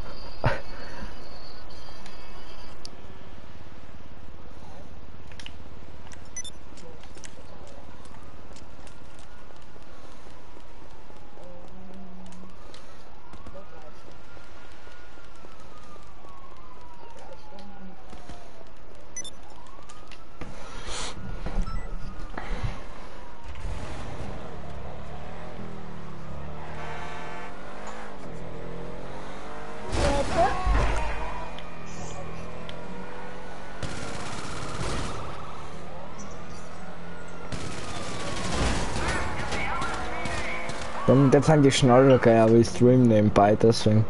Und jetzt haben die schneller, okay, aber ich stream nebenbei, deswegen.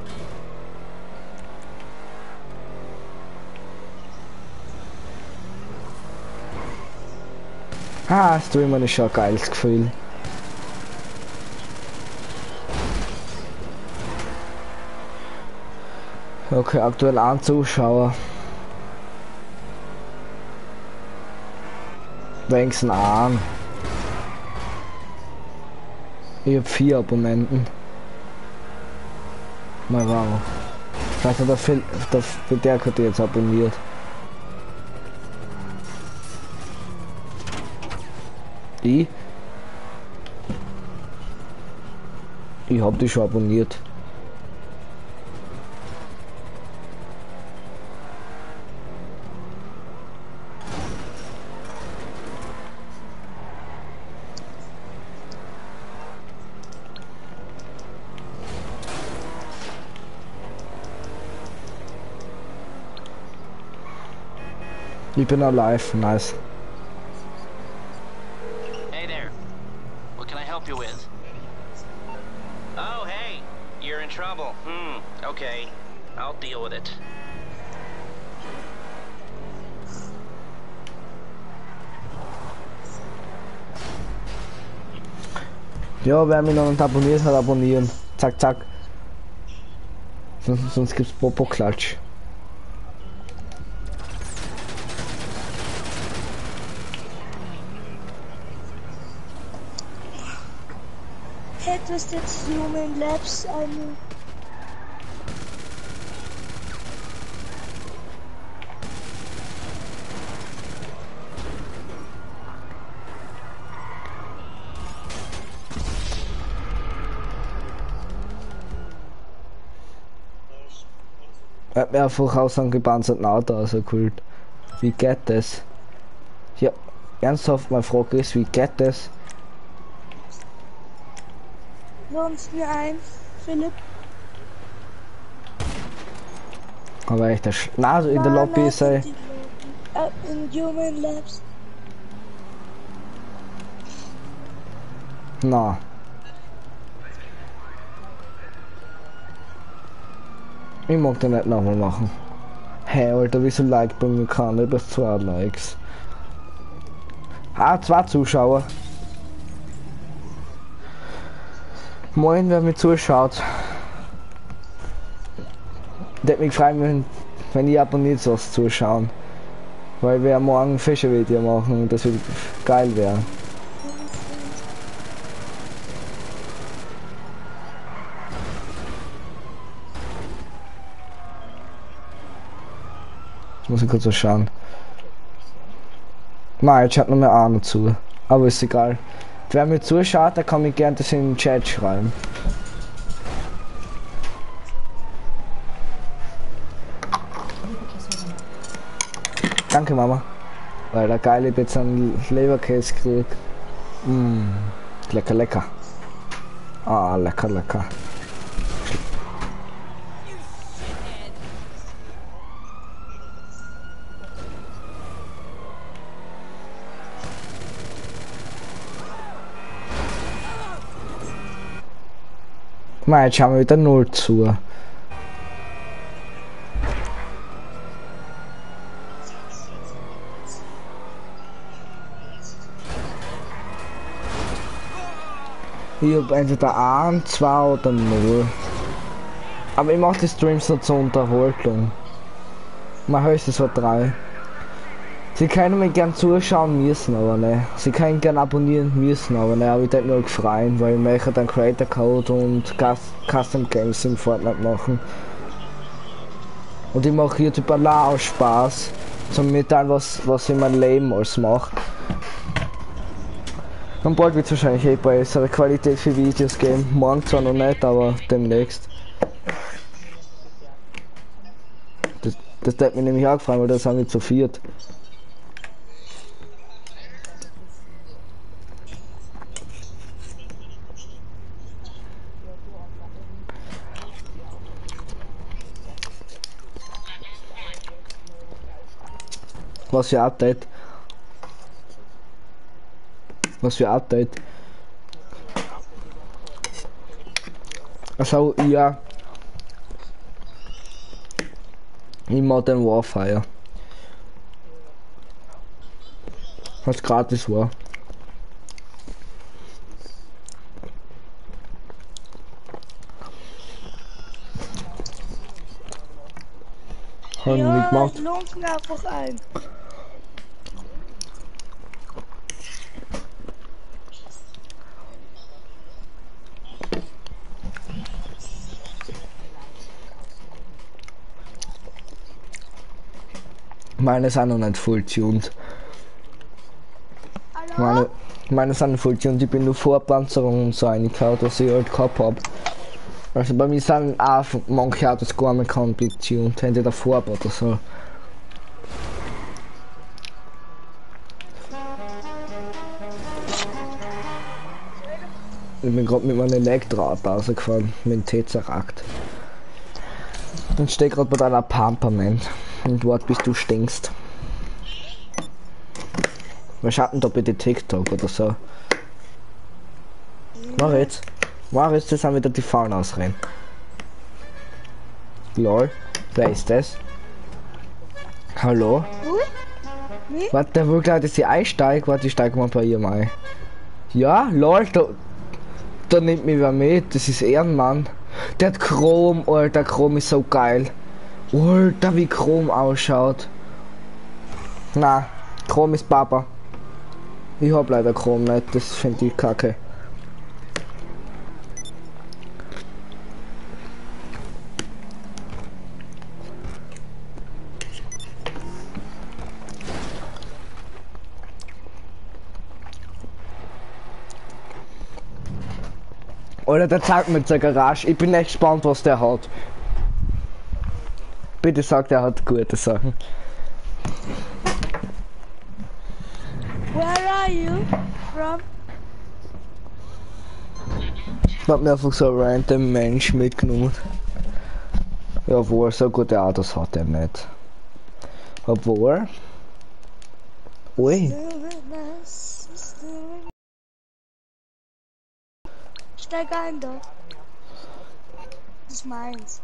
Streamen ist schon ein geiles Gefühl. Okay, aktuell ein Zuschauer. Wenigstens an. Ich hab 4 Abonnenten. Mal wow. Vielleicht hat der hat jetzt abonniert. Ich hab die schon abonniert. Ich bin alive, nice. Hey there. What can I help you with? Oh, hey. You're in trouble. Okay. I'll deal with it. Ja, wer mich noch nicht abonniert hat, abonnieren. Zack, zack. Sonst gibt's Popo-Klatsch. Hättest jetzt Human Labs eine. Er hat mir einfach aus einem gepanzerten Auto rausgeholt. Wie geht das? Ja, ernsthaft, meine Frage ist, wie geht das? Lohnst mir ein, Philipp? Aber echt, na, also in der Lobby ist er. In Human Labs. Na. Ich mag den nicht nochmal machen. Hey, Alter, wieso Like bei mir kann? Über 2 Likes. Ah, 2 Zuschauer. Moin, wer mir zuschaut. Der mich freuen, wenn ihr abonniert was zuschauen. Weil wir morgen Fische-Video machen und das wird geil werden. Jetzt muss ich kurz so schauen. Nein, jetzt hat noch mehr Ahnung zu. Aber ist egal. Wer mir zuschaut, der kann mir gerne das in den Chat schreiben. Danke, Mama. Weil der geile jetzt einen Leberkäse kriegt. Lecker, lecker. Ah, lecker, lecker. Mal, jetzt schauen wir wieder 0 zu. Ich hab entweder 1, 2 oder 0. Aber ich mache die Streams so zur Unterhaltung. Mein höchstes war 3. Sie können mir gern zuschauen müssen, aber ne. Sie können gern abonnieren müssen, aber ne. Aber ich denke nur gefreien, weil ich möchte dann Creator Code und Custom Games im Fortnite machen. Und ich mache YouTube allein aus Spaß. Zum Mitteilen, was in meinem Leben alles macht. Und bald wird es wahrscheinlich eh bessere Qualität für Videos geben. Morgen zwar noch nicht, aber demnächst. Das hat mich nämlich auch gefallen, weil das haben wir zu viert. Was für Update? Was für Update? Also ja. In Modern Warfare. Was gratis war. Haben wir nicht gemacht. Lunken einfach ein. Meine sind noch nicht voll tuned. Meine sind voll tuned. Ich bin nur Vorpanzerung und so reingehauen, was ich halt gehabt hab. Also bei mir sind auch manche Autos gar nicht komplett tuned, entweder Farbe oder so. Ich bin gerade mit meinem Elektroauto rausgefahren, mit dem T-Zerrakt. Und stehe gerade bei deiner Pamperment und warte bis du stinkst. Wir schatten da bitte TikTok oder so. Moritz, das haben wieder die Fallen ausrennen. Lol, wer ist das? Hallo? Warte, der will gleich, dass ich einsteige. Warte, ich steige mal bei ihr mal ein. Ja, lol, da nimmt mich wer mit. Das ist Ehrenmann. Der hat Chrom, Alter, Chrom ist so geil. Alter, wie Chrom ausschaut. Na, Chrom ist Papa. Ich hab leider Chrom nicht, das finde ich kacke. Oder der zeigt mir zur Garage. Ich bin echt gespannt, was der hat. Bitte sagt, er hat gute Sachen. Where are you from? Ich hab mir einfach so ein random Mensch mitgenommen. Ja, obwohl, so gute Autos hat er nicht. Obwohl. Ui. Steig ein da. Das ist meins.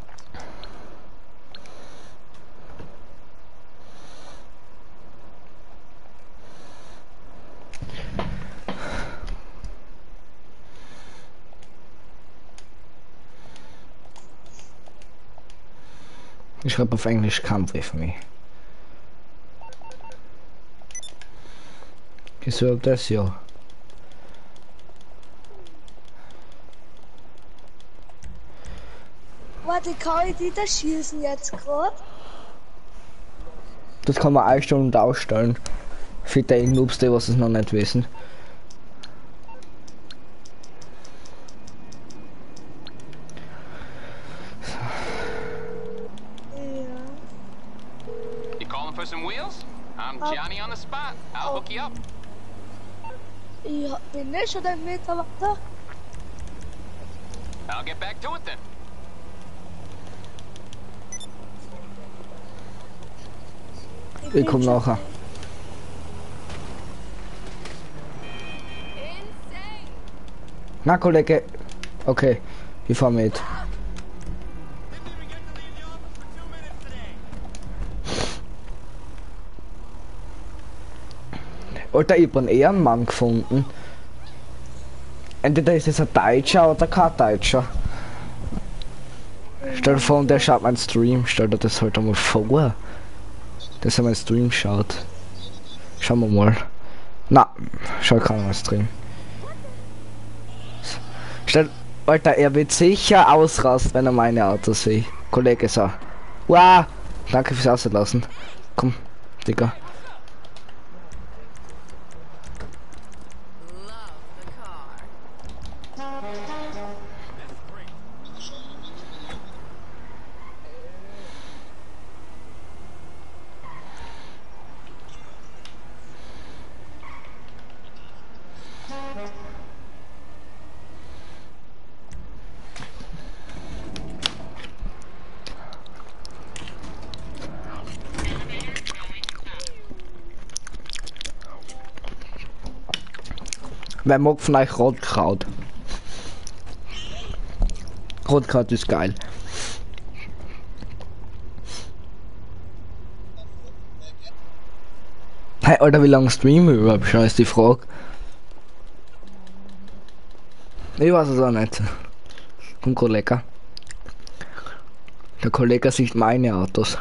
Ich schreibe auf Englisch come with me. Wieso das ja? Warte, kann ich die da schießen jetzt gerade? Das kann man einstellen und ausstellen. Für die Noobs, die was es noch nicht wissen. You calling for some wheels? I'm Johnny on the spot. I'll hook you up. Ich bin nicht schon ein Meter weiter. I'll get back to it then. Ich komm nachher. Na Kollege. Okay, ich fahr mit. Alter, ich hab einen Ehrenmann gefunden. Entweder ist es ein Deutscher oder kein Deutscher. Stell dir vor, der schaut meinen Stream. Stell dir das halt einmal vor. Dass er meinen Stream schaut. Schauen wir mal. Na, schau keiner meinen Stream. Alter, er wird sicher ausrasten, wenn er meine Autos sieht. Kollege so. Wow! Danke fürs Auslassen. Komm, Digga. Wer mag von euch Rotkraut? Rotkraut ist geil. Hey Alter, wie lange streamen wir überhaupt schon, ist die Frage. Ich weiß es auch nicht. Komm Kollege. Der Kollege sieht meine Autos.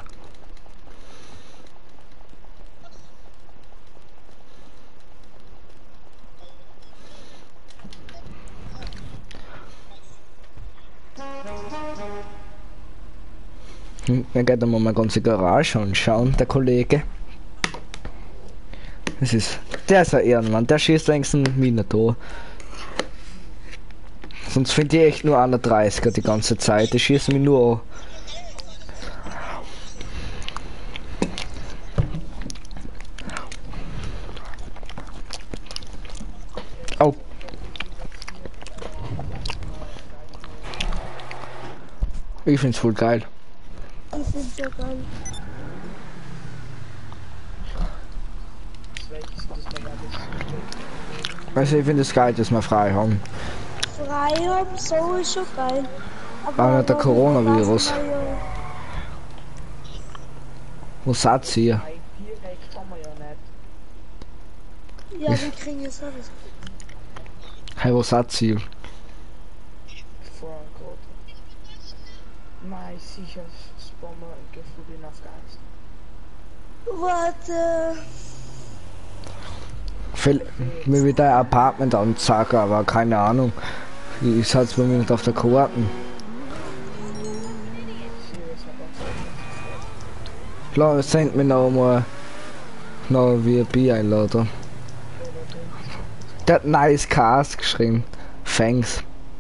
Dann geht er mal meine ganze Garage anschauen, der Kollege. Das ist, der ist ein Ehrenmann, der schießt wenigstens wieder da. Sonst finde ich echt nur 31er die ganze Zeit, die schießen mich nur an. Oh. Ich find's voll geil. Ich find's ja geil. Also ich finde es geil, dass wir frei haben. Frei haben, so ist schon geil. Aber der Coronavirus. was wir Wo seid ihr? Direkt haben wir ja nicht. Ja, wir kriegen jetzt alles. Hey, wo seid ihr? Vor Gott. Nein, sicher spawnen wir gefühlt in Afghanistan. Warte. Mir wird ein Apartment anzeigen, aber keine Ahnung. Ich sag's bei mir nicht auf der Karten. Klar, sendet mir noch mal noch VIP-Einladung. Der hat nice Cast geschrieben. Thanks.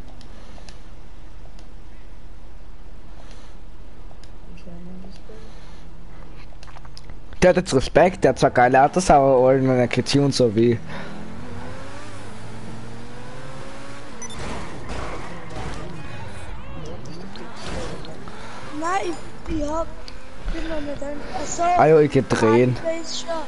Der hat jetzt Respekt, der hat zwar geile Autos, aber alle meine und so wie. Nein, ich hab. Bin noch nicht ein. Achso. Ah ja, ich geh drehen. Weiß schon.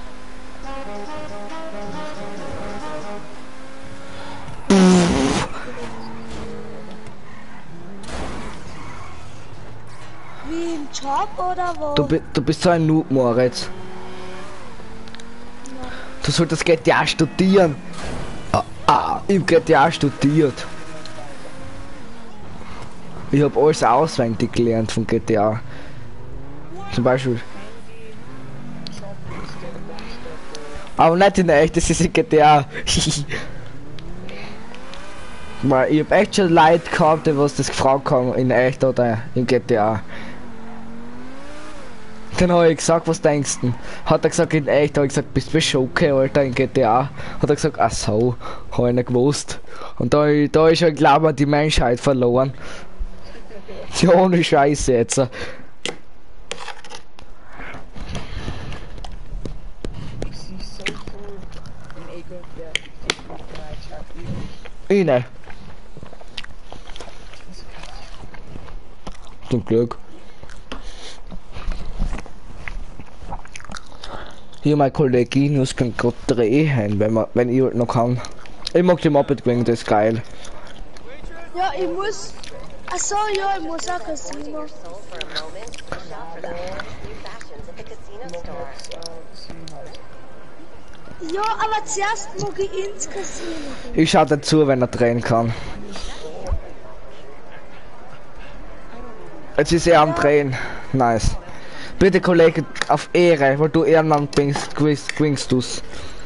Wie im Job oder wo? Du bist so ein Noob, Moritz. Du solltest GTA studieren. Ich hab GTA studiert. Ich hab alles auswendig gelernt von GTA. Zum Beispiel. Aber nicht in echt, das ist in GTA. Weil ich hab echt schon Leute gehabt, die was das gefragt haben, in echt oder in GTA. Dann habe ich gesagt, was denkst du? Hat er gesagt, in echt, habe ich gesagt, bist du schon okay, Alter, in GTA? Hat er gesagt, ach so, habe ich nicht gewusst. Und da ist ja, glaube ich, die Menschheit verloren. Ja, ohne Scheiße jetzt. Ich sehe so cool im Ego, der Ich nicht. Zum Glück. Hier mein Kollegin kann gerade drehen, wenn ich halt noch kann. Ich mag die Moped gewinnen, das ist geil. Ja, ich muss. Achso, ja, ich muss auch Casino. Ja, aber zuerst muss ich ins Casino. Ich schau dazu, wenn er drehen kann. Jetzt ist er am Drehen. Nice. Bitte Kollege, auf Ehre, weil du Ehrenmann bist, gewinnst du's.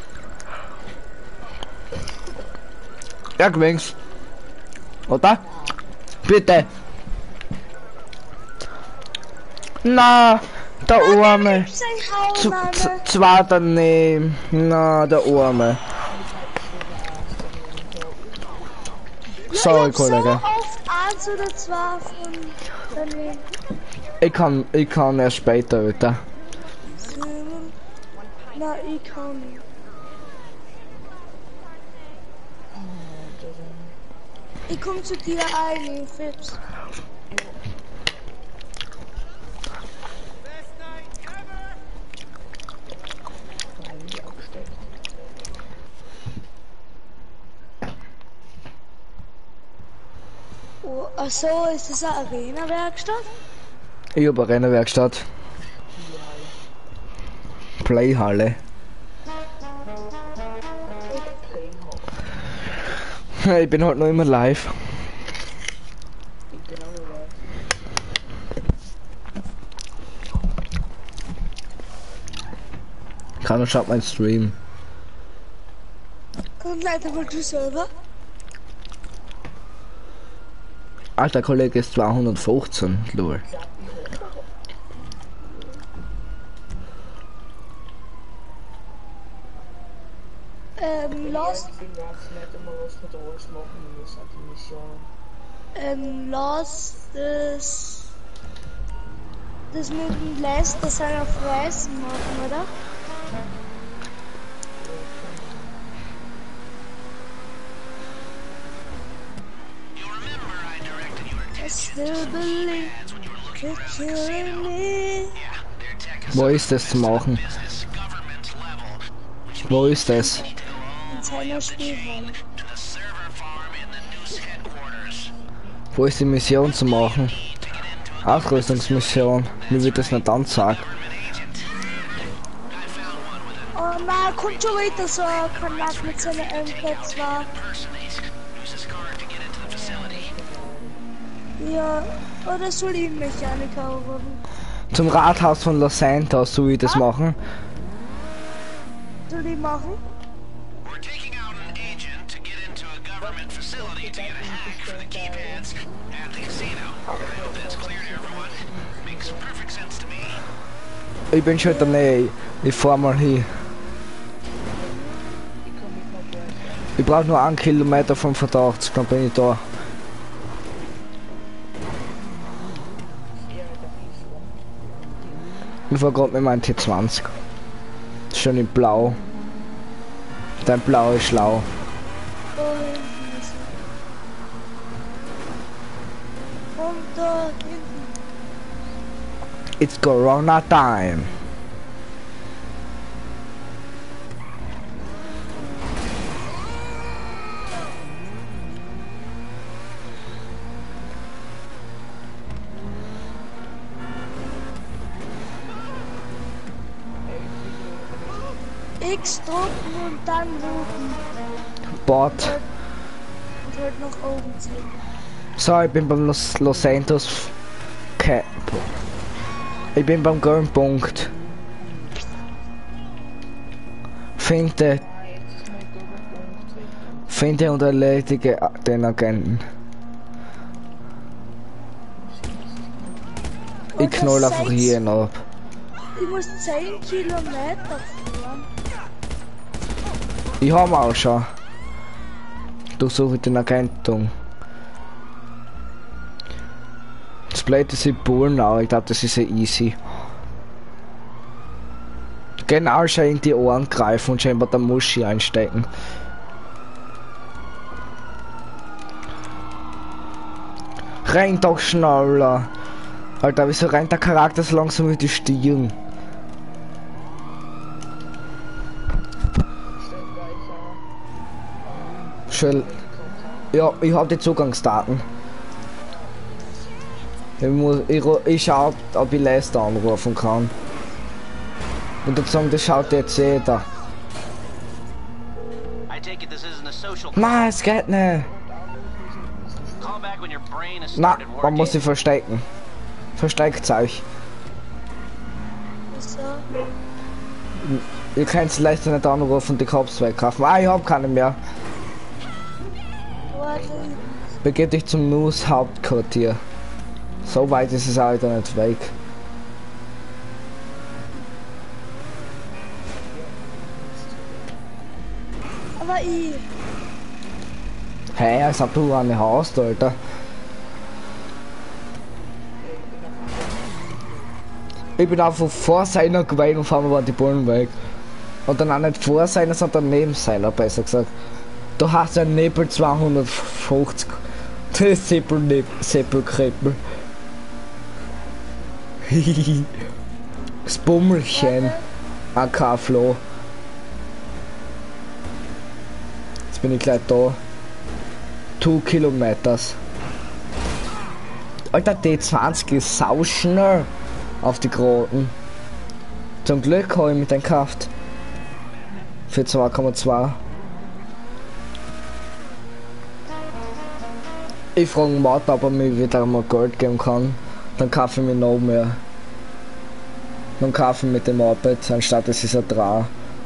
Ja, gewinnst. Oder? Bitte. Na, der Arme. Zwei daneben. Na, der Arme. Sorry, Kollege. So oft 1 oder 2 von daneben. Ich kann erst später, bitte. Na, ich kann nicht. Ich komm zu dir ein, Fips. Oh, achso, ist das eine Arena-Werkstatt? Ich hab eine Rennwerkstatt. Playhalle. Ich bin halt noch immer live. Keiner schaut meinen Stream. Und leider mal du selber. Alter Kollege ist 215, lol. Lost. Lost das mit dem Lester seiner Fressen machen, oder? I still believe that you're in me. Wo ist das zu machen? Wo ist das? In seiner Spielhalle. Wo ist die Mission zu machen? Ausrüstungsmission. Mir wird das nicht anzeigen. Oh nein, kommt schon wieder so ein Kanak mit seiner MP2. Ja, oder soll ich Mechaniker werden? Zum Rathaus von Los Santos, so wie das machen. Soll ich machen? We're taking out an agent to get into a government facility to get a hack for the keypads at the casino. I hope that's clear to everyone. Makes perfect sense to me. Ich bin schon in der Nähe. Ich fahr mal hin. Ich brauche nur 1 Kilometer vom Verdacht, dann bin ich da. Ich fahr gerade mit meinem T20. Schon in Blau. Dein Blau ist schlau. Und da hinten. It's Corona time. X drücken und dann looten. Bot. Und halt nach oben ziehen. So, ich bin beim Los Santos Cap. Ich bin beim grünen Punkt. Finde und erledige den Agenten. Ich knoll einfach hier ab. Ich muss 10 Kilometer fahren. Ich hab auch schon. Durchsuche den Agenten. Das Blöde ist in Burnau, ich glaube das ist ja easy. Genau, schon in die Ohren greifen und scheinbar der Muschi einstecken. Renn doch schneller! Alter, wieso rennt der Charakter so langsam mit die Stirn? Schön. Ja, ich hab die Zugangsdaten. Ich schau, ob ich Lester anrufen kann. Und dann sagen, das schaut jetzt jeder. Nein, es geht nicht. Na, man muss sich verstecken. Versteckt euch. So. Ihr könnt Lester nicht anrufen und die Cops wegkaufen. Ah, ich hab keine mehr. Warte. Begib dich zum News Hauptquartier. So weit ist es halt nicht weg. Aber ich. Hey, als ob du eine hast, Alter. Ich bin einfach vor seiner gewesen und fahren wir die Bullen weg. Und dann auch nicht vor seiner, sondern neben seiner, besser gesagt. Du hast ja Nebel 250. Das ist Seppelkreppel. Das Bummelchen. AK Flo. Jetzt bin ich gleich da. 2 Kilometers. Alter, D20 ist sau schnell auf die Groten. Zum Glück habe ich mit den gekauft. Für 2,2. Ich frage Martin, ob er mir wieder mal Geld geben kann. Dann kaufe ich mir noch mehr. Dann kaufe ich mit dem Moped, anstatt es ist ein 3.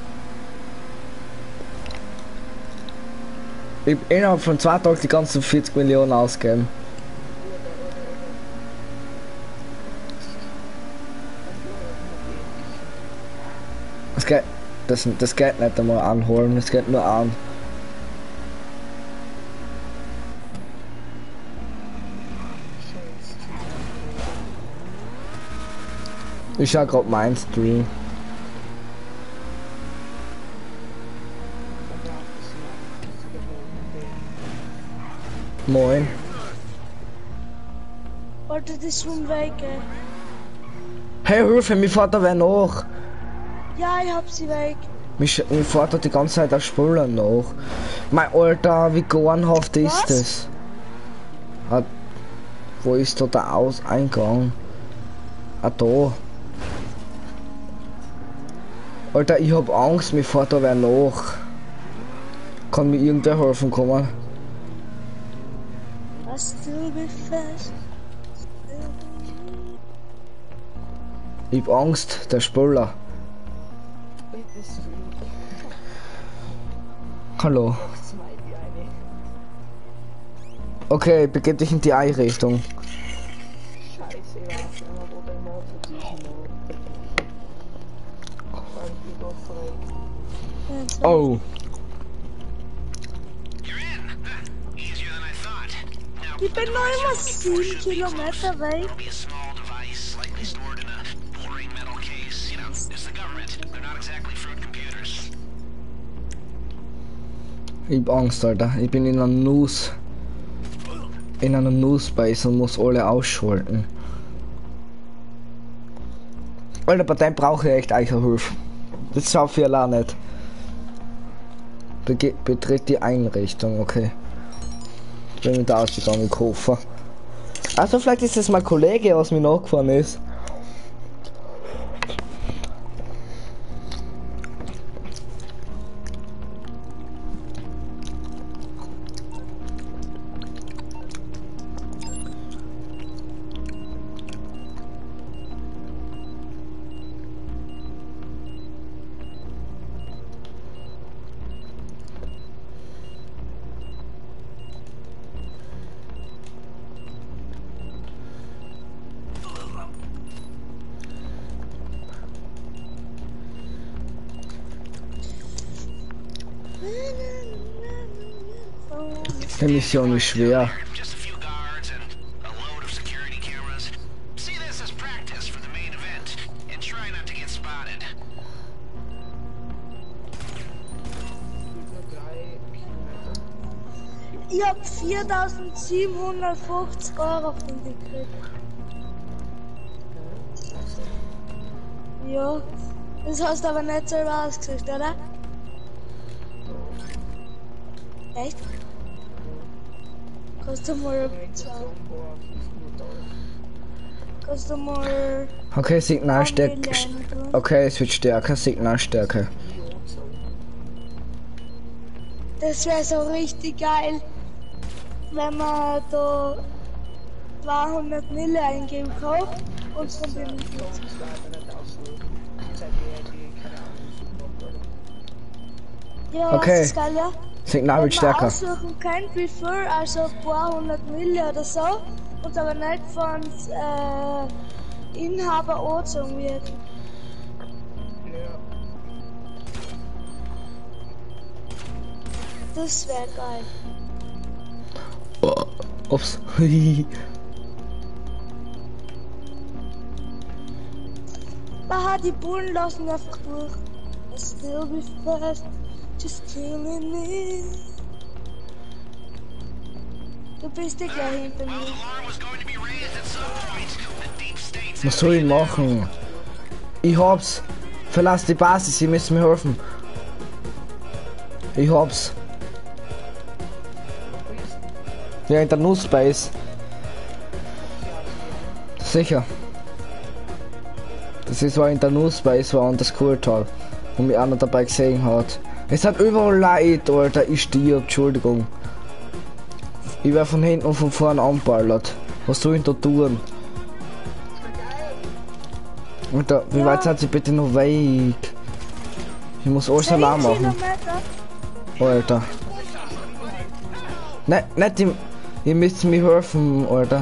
Ich hab innerhalb von 2 Tagen die ganzen 40 Millionen ausgegeben. Das geht nicht einmal anholen, es geht nur an. Ich schau grad mein Stream. Moin. Alter, das schon weg, ey. Hey, Hilfe, mir fährt da wer nach. Ja, ich hab sie weg. Mir fährt da die ganze Zeit der Spuler nach. Mein Alter, wie grauenhaft ist Was? das? Ah, wo ist da der Eingang? Ah, da. Alter, ich hab Angst, mir fährt da wer nach. Kann mir irgendwer helfen kommen? Hast du mich fest? Ich hab Angst, der Spuler. Hallo. Okay, begib dich in die Einrichtung. Oh. Ich bin noch immer 7 Kilometer weg. Ich hab Angst, Alter. Ich bin in einer News. In einer Newsbase und muss alle ausschalten. Alter, bei dem brauche ich echt Eicherhilfe. Das schaffe ich allein nicht. Betritt die Einrichtung, okay. Ich bin mit ausgegangen, Koffer. Also vielleicht ist das mein Kollege, was mir nachgefahren ist. Die Mission ist schwer. Just a few guards and a load of security cameras. See this as practice for the main event, and try not to get spotted. Ich hab 4.750 Euro von dir gekriegt. Ja, das hast du aber nicht selber ausgesucht, oder? Echt? Kannst du mal... Kannst du mal... Okay, Signalstärke. Okay, es wird stärker, Signalstärke. Das wäre so richtig geil, wenn man da 200 Mille eingeben kann und von dem... Ja, Okay. das ist geil, ja? Signal wird Wenn man stärker. aussuchen könnt, wie viel, also ein paar hundert Mille oder so, und aber nicht von Inhaber angezogen wird. Das wäre geil. Ups. Aha, die Bullen lassen einfach durch. I still be fast, just killing me. Du bist ja gleich hinter mir. Alarm was going to be raised at some point. The deep states Was soll ich machen? Ich hab's. Verlass die Basis, sie müssen mir helfen. Ich hab's. Ja, in der Nussbase. Sicher. Das ist war in der Nussbase, war an das Kurtal. Und mich einer dabei gesehen hat. Es hat überall Leid, Alter. Ich stirb, Entschuldigung. Ich werde von hinten und von vorne anballert. Was soll ich da tun? Alter, wie weit seid ihr bitte noch weg? Ich muss alles allein machen. Alter. Nicht im... Ihr müsst mir helfen, Alter.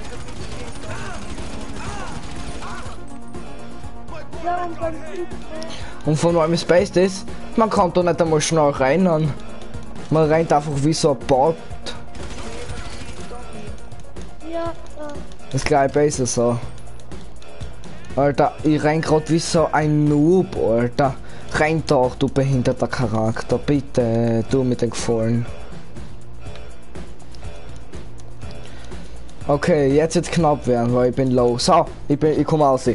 Ja, und dann Und von allem Space ist, man kann da nicht einmal schnell rennen. Man rennt einfach wie so ein Bot. ja, Das gleiche Base so. Alter, ich renn grad wie so ein Noob, Alter. Renn doch, du behinderter Charakter. Bitte, du mit den Gefallen. Okay, jetzt wird's knapp werden, weil ich bin low. So, ich komme aus.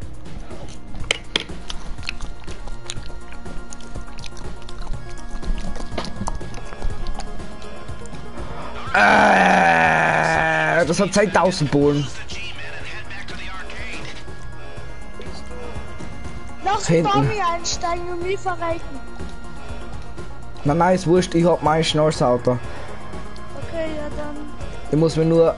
Das hat 2000 Bullen. the G-men and head back to the arcade. lass Hinten. Tommy einsteigen und mich verrecken. Nein, ist wurscht, ich hab mein schnelles Auto. Okay, ja dann. Ich muss mir nur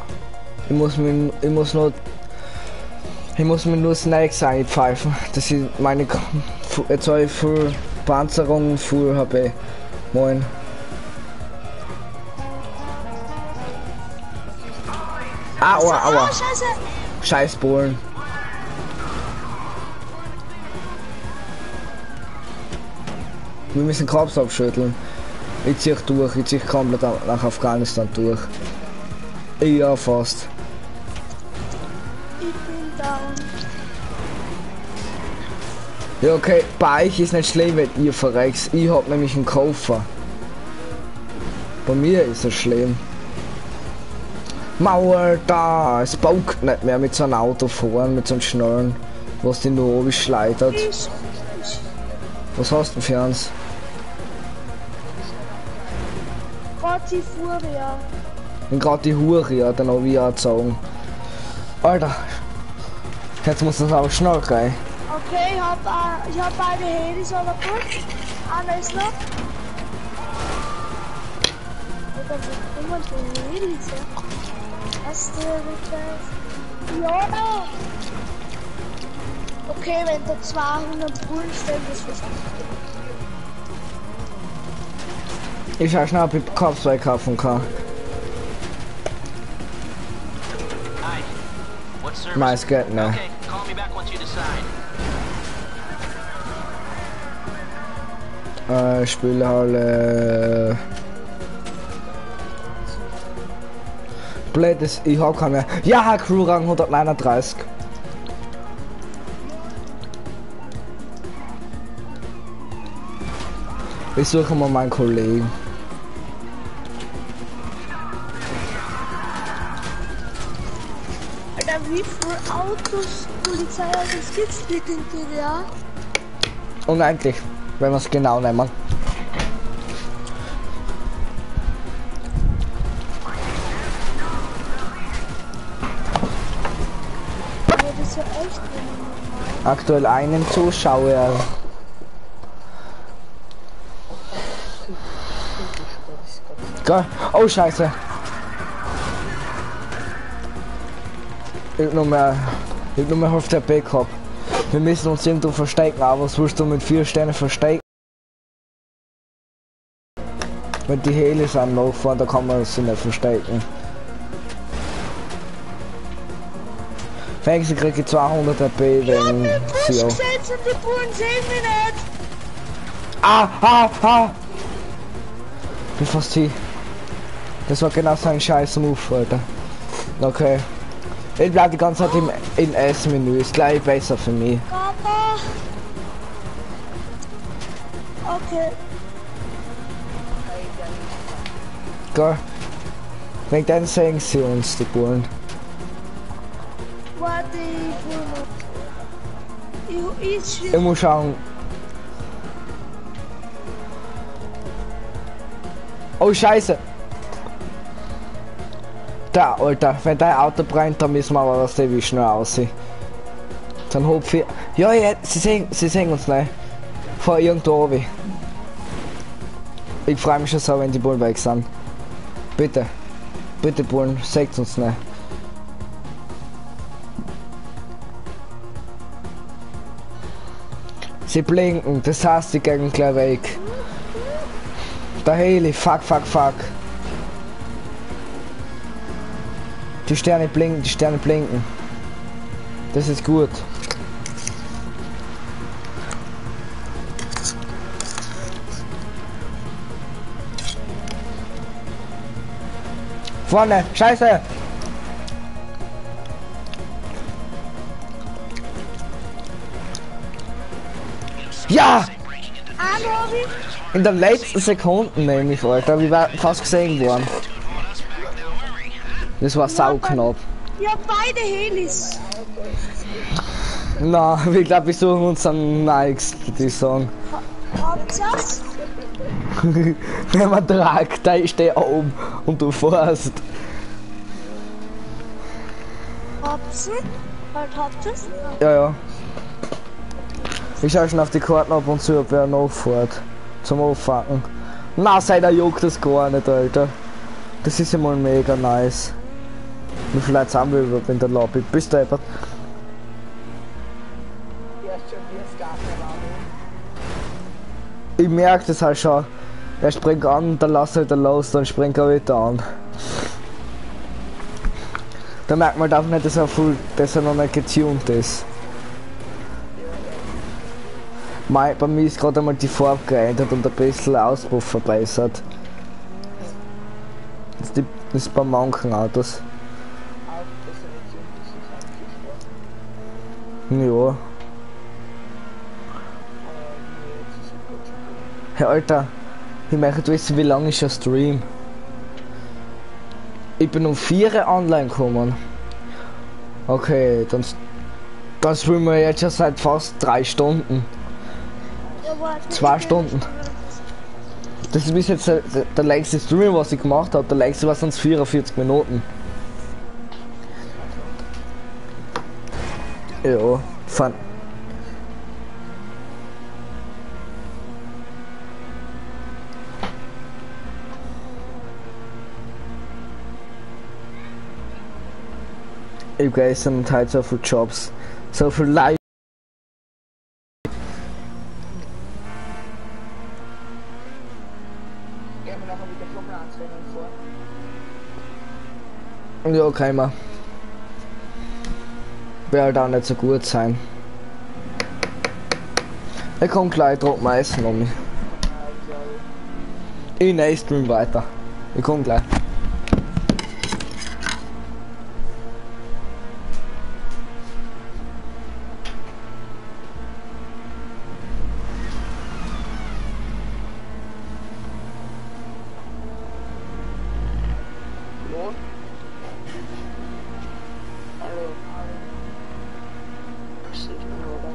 Snacks einpfeifen. Das ist meine jetzt habe ich für Panzerung, für HP. Moin. Aua, aua. Ah, scheiße! Scheiß Bullen. Wir müssen Korps abschütteln. Ich zieh durch, ich zieh komplett nach Afghanistan durch. Ja, fast. Ich bin down. Ja, okay, bei euch ist nicht schlimm, wenn ihr verreckt. Ich hab nämlich einen Koffer. Bei mir ist es schlimm. Mauer da, es bockt nicht mehr mit so einem Auto fahren, mit so einem schnellen. Was denn da oben schleitert. Ich, Was hast du für uns? Gotti Furia. Und gerade die Hure, ja, dann auch wieder gezogen. Alter. Jetzt muss das aber schnell rein. Okay, ich hab beide Handys oder gut. Einer ist noch. Alter, wo kommen die Handys her? Was ist der? Ja! Okay, wenn da 200 Bullen stehen, das ist Ich schau schnell, ob ich Kopfball kaufen kann. Hi. What service? Mais geht ne. Okay, call me back once you decide. Spielhalle. Blödes, ich hab keinen mehr. Ja, Crew Rang 139. Ich suche mal meinen Kollegen. Alter, wie viele Autos, Polizeiautos gibt's bitte in TDA? Unendlich, wenn wir es genau nehmen. Ja, das ist ja echt normal. Aktuell einen Zuschauer. Geil. Oh Scheiße. Ich hab nur mehr auf der B gehabt. Wir müssen uns irgendwo verstecken, aber was willst du mit 4 Sternen verstecken? Wenn die Helis anlaufen, da kann man sie nicht verstecken. Wenigstens kriege ich 200 RP wegen Busch sie auch. gesetzt und die Bullen sehen mich nicht. Ah! Bin fast hier. Das war genau so ein scheiß Move, Alter. Okay. Ich bleib die ganze Zeit im S-Menü. Ist gleich besser für mich. Papa. Okay. Geil. Wegen dann sehen sie uns, die Bullen. Warte, ich Ich muss schauen. Oh Scheiße! Da, Alter, wenn dein Auto brennt, dann müssen wir aber was sehen, wie schnell aussieht. Dann hopf ich. Ja, sie sehen uns nicht. Vor irgendwo oben. Ich freue mich schon so, wenn die Bullen weg sind. Bitte. Bitte Bullen, seht uns nicht. Sie blinken, das heißt, die gehen gleich weg. Der Heli, fuck. Die Sterne blinken. Das ist gut. Vorne, Scheiße! Ja! In der letzten Sekunde nämlich, Alter, wie war fast gesehen worden. Das war sauknapp. Ja, beide Helis. Na, ich glaube, wir suchen uns am nächsten, die sagen. Habt ihr's? Wenn man tragt, da ist der oben und du fährst. Habt's? Habt ihr's? Ja. Ich schaue schon auf die Karten ab und zu, ob wer noch fährt. Zum Auffangen. Na, sei der juckt das gar nicht, Alter. Das ist ja mal mega nice. Wie viel Leute haben wir überhaupt in der Lobby? Bist du etwa? Ja, schon wie es gar nicht war. Ich merke das halt schon. Er springt an, dann lass er wieder los, dann springt er wieder an. Da merkt man auch nicht, dass er noch nicht getuned ist. Bei mir ist gerade einmal die Farbe geändert und ein bisschen Auspuff verbessert. Das ist bei manchen Autos. Ja. Hey Alter, ich möchte wissen, wie lange ist der Stream? Ich bin um 4 online gekommen. Okay, dann Das spielen wir jetzt schon seit fast 3 Stunden. Ja, warte, 2 Stunden. Das ist bis jetzt der längste Stream, was ich gemacht habe. Der längste war sonst 44 Minuten. Ja, fun. Ich weiß nicht, halt so viele Jobs, so viel Leid. Gehen wir nachher mit der Formel 1 Rennen vor. Ja, keiner. Wird halt auch nicht so gut sein. Ich komm gleich, drück mal Essen um mich. Ich nein, stream weiter. Ich komm gleich. Hallo? Hallo? Sieht man, oder?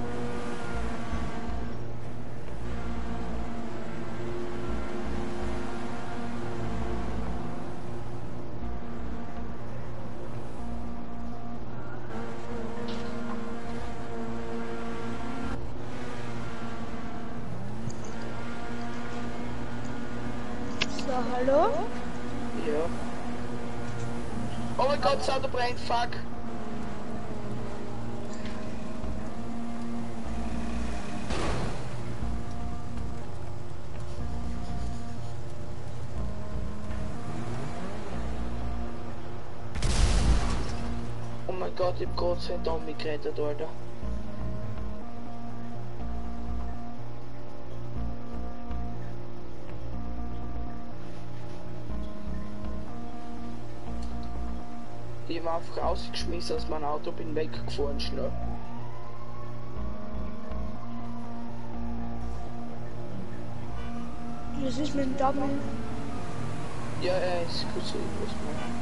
So, hallo? Ja. Oh mein Gott, das Auto brennt, fuck. Oh mein Gott, ich hab Gott sei Dank mich gerettet, Alter. Ich hab einfach rausgeschmissen aus meinem Auto, bin weggefahren schnell. Das ist mit dem Dummy. Ja, ist gut so, ich muss mal.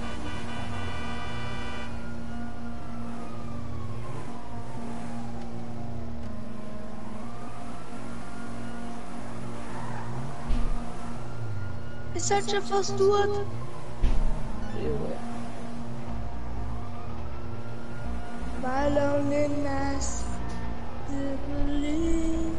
Ist halt schon fast durch. Ja. My loneliness to believe.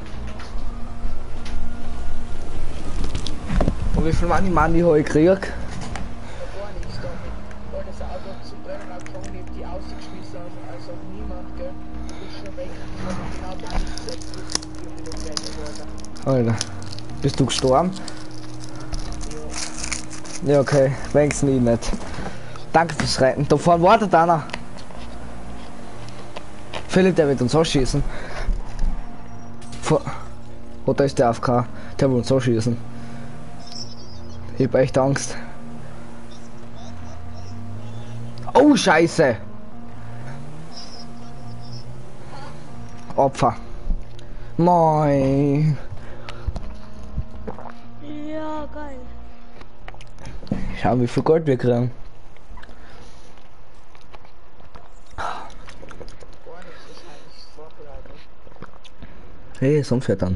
Und wie viel Money habe ich gekriegt? Gar nichts damit, weil das Auto zum Brennen angefangen, ich hab die ausgeschmissen, also niemand, gell, ist schon weg, ich hab den Auto eingesetzt, ich bin wieder gerettet worden. Alter, bist du gestorben? Ja, okay, wenigstens nie nicht. Danke fürs Retten. Da vorne wartet einer. Philipp, der wird uns anschießen. Oder ist der AFK? Der will uns anschießen. Ich hab echt Angst. Oh, Scheiße! Opfer. Moin. Ja, geil. Schau, wie viel Gold wir kriegen. Hey, ist unfair dann.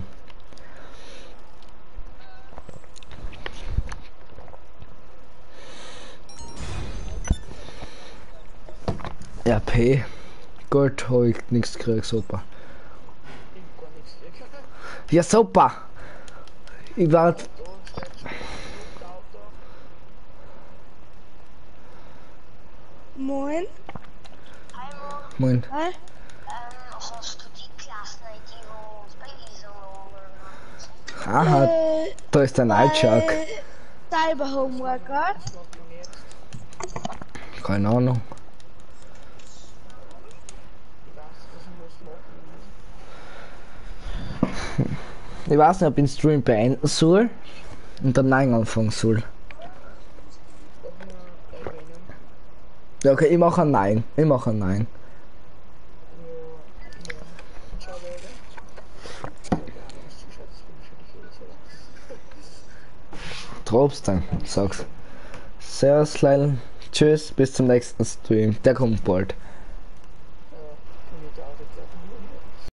Ja, P. Gold habe ich nichts gekriegt, super. Ja, super. Ich war... Moin. Moin. Hi. Hast du die Klassen, die uns bei Iso Aha, da ist der Nightshark. Cyber Homeworker. Keine Ahnung. Ich weiß nicht, ob ich den Stream beenden soll und dann Nein anfangen soll. Ja, okay, ich mache ein Nein. Ich mache ein Nein. Trobst sag's. Servus, Leil. Tschüss, bis zum nächsten Stream. Der kommt bald.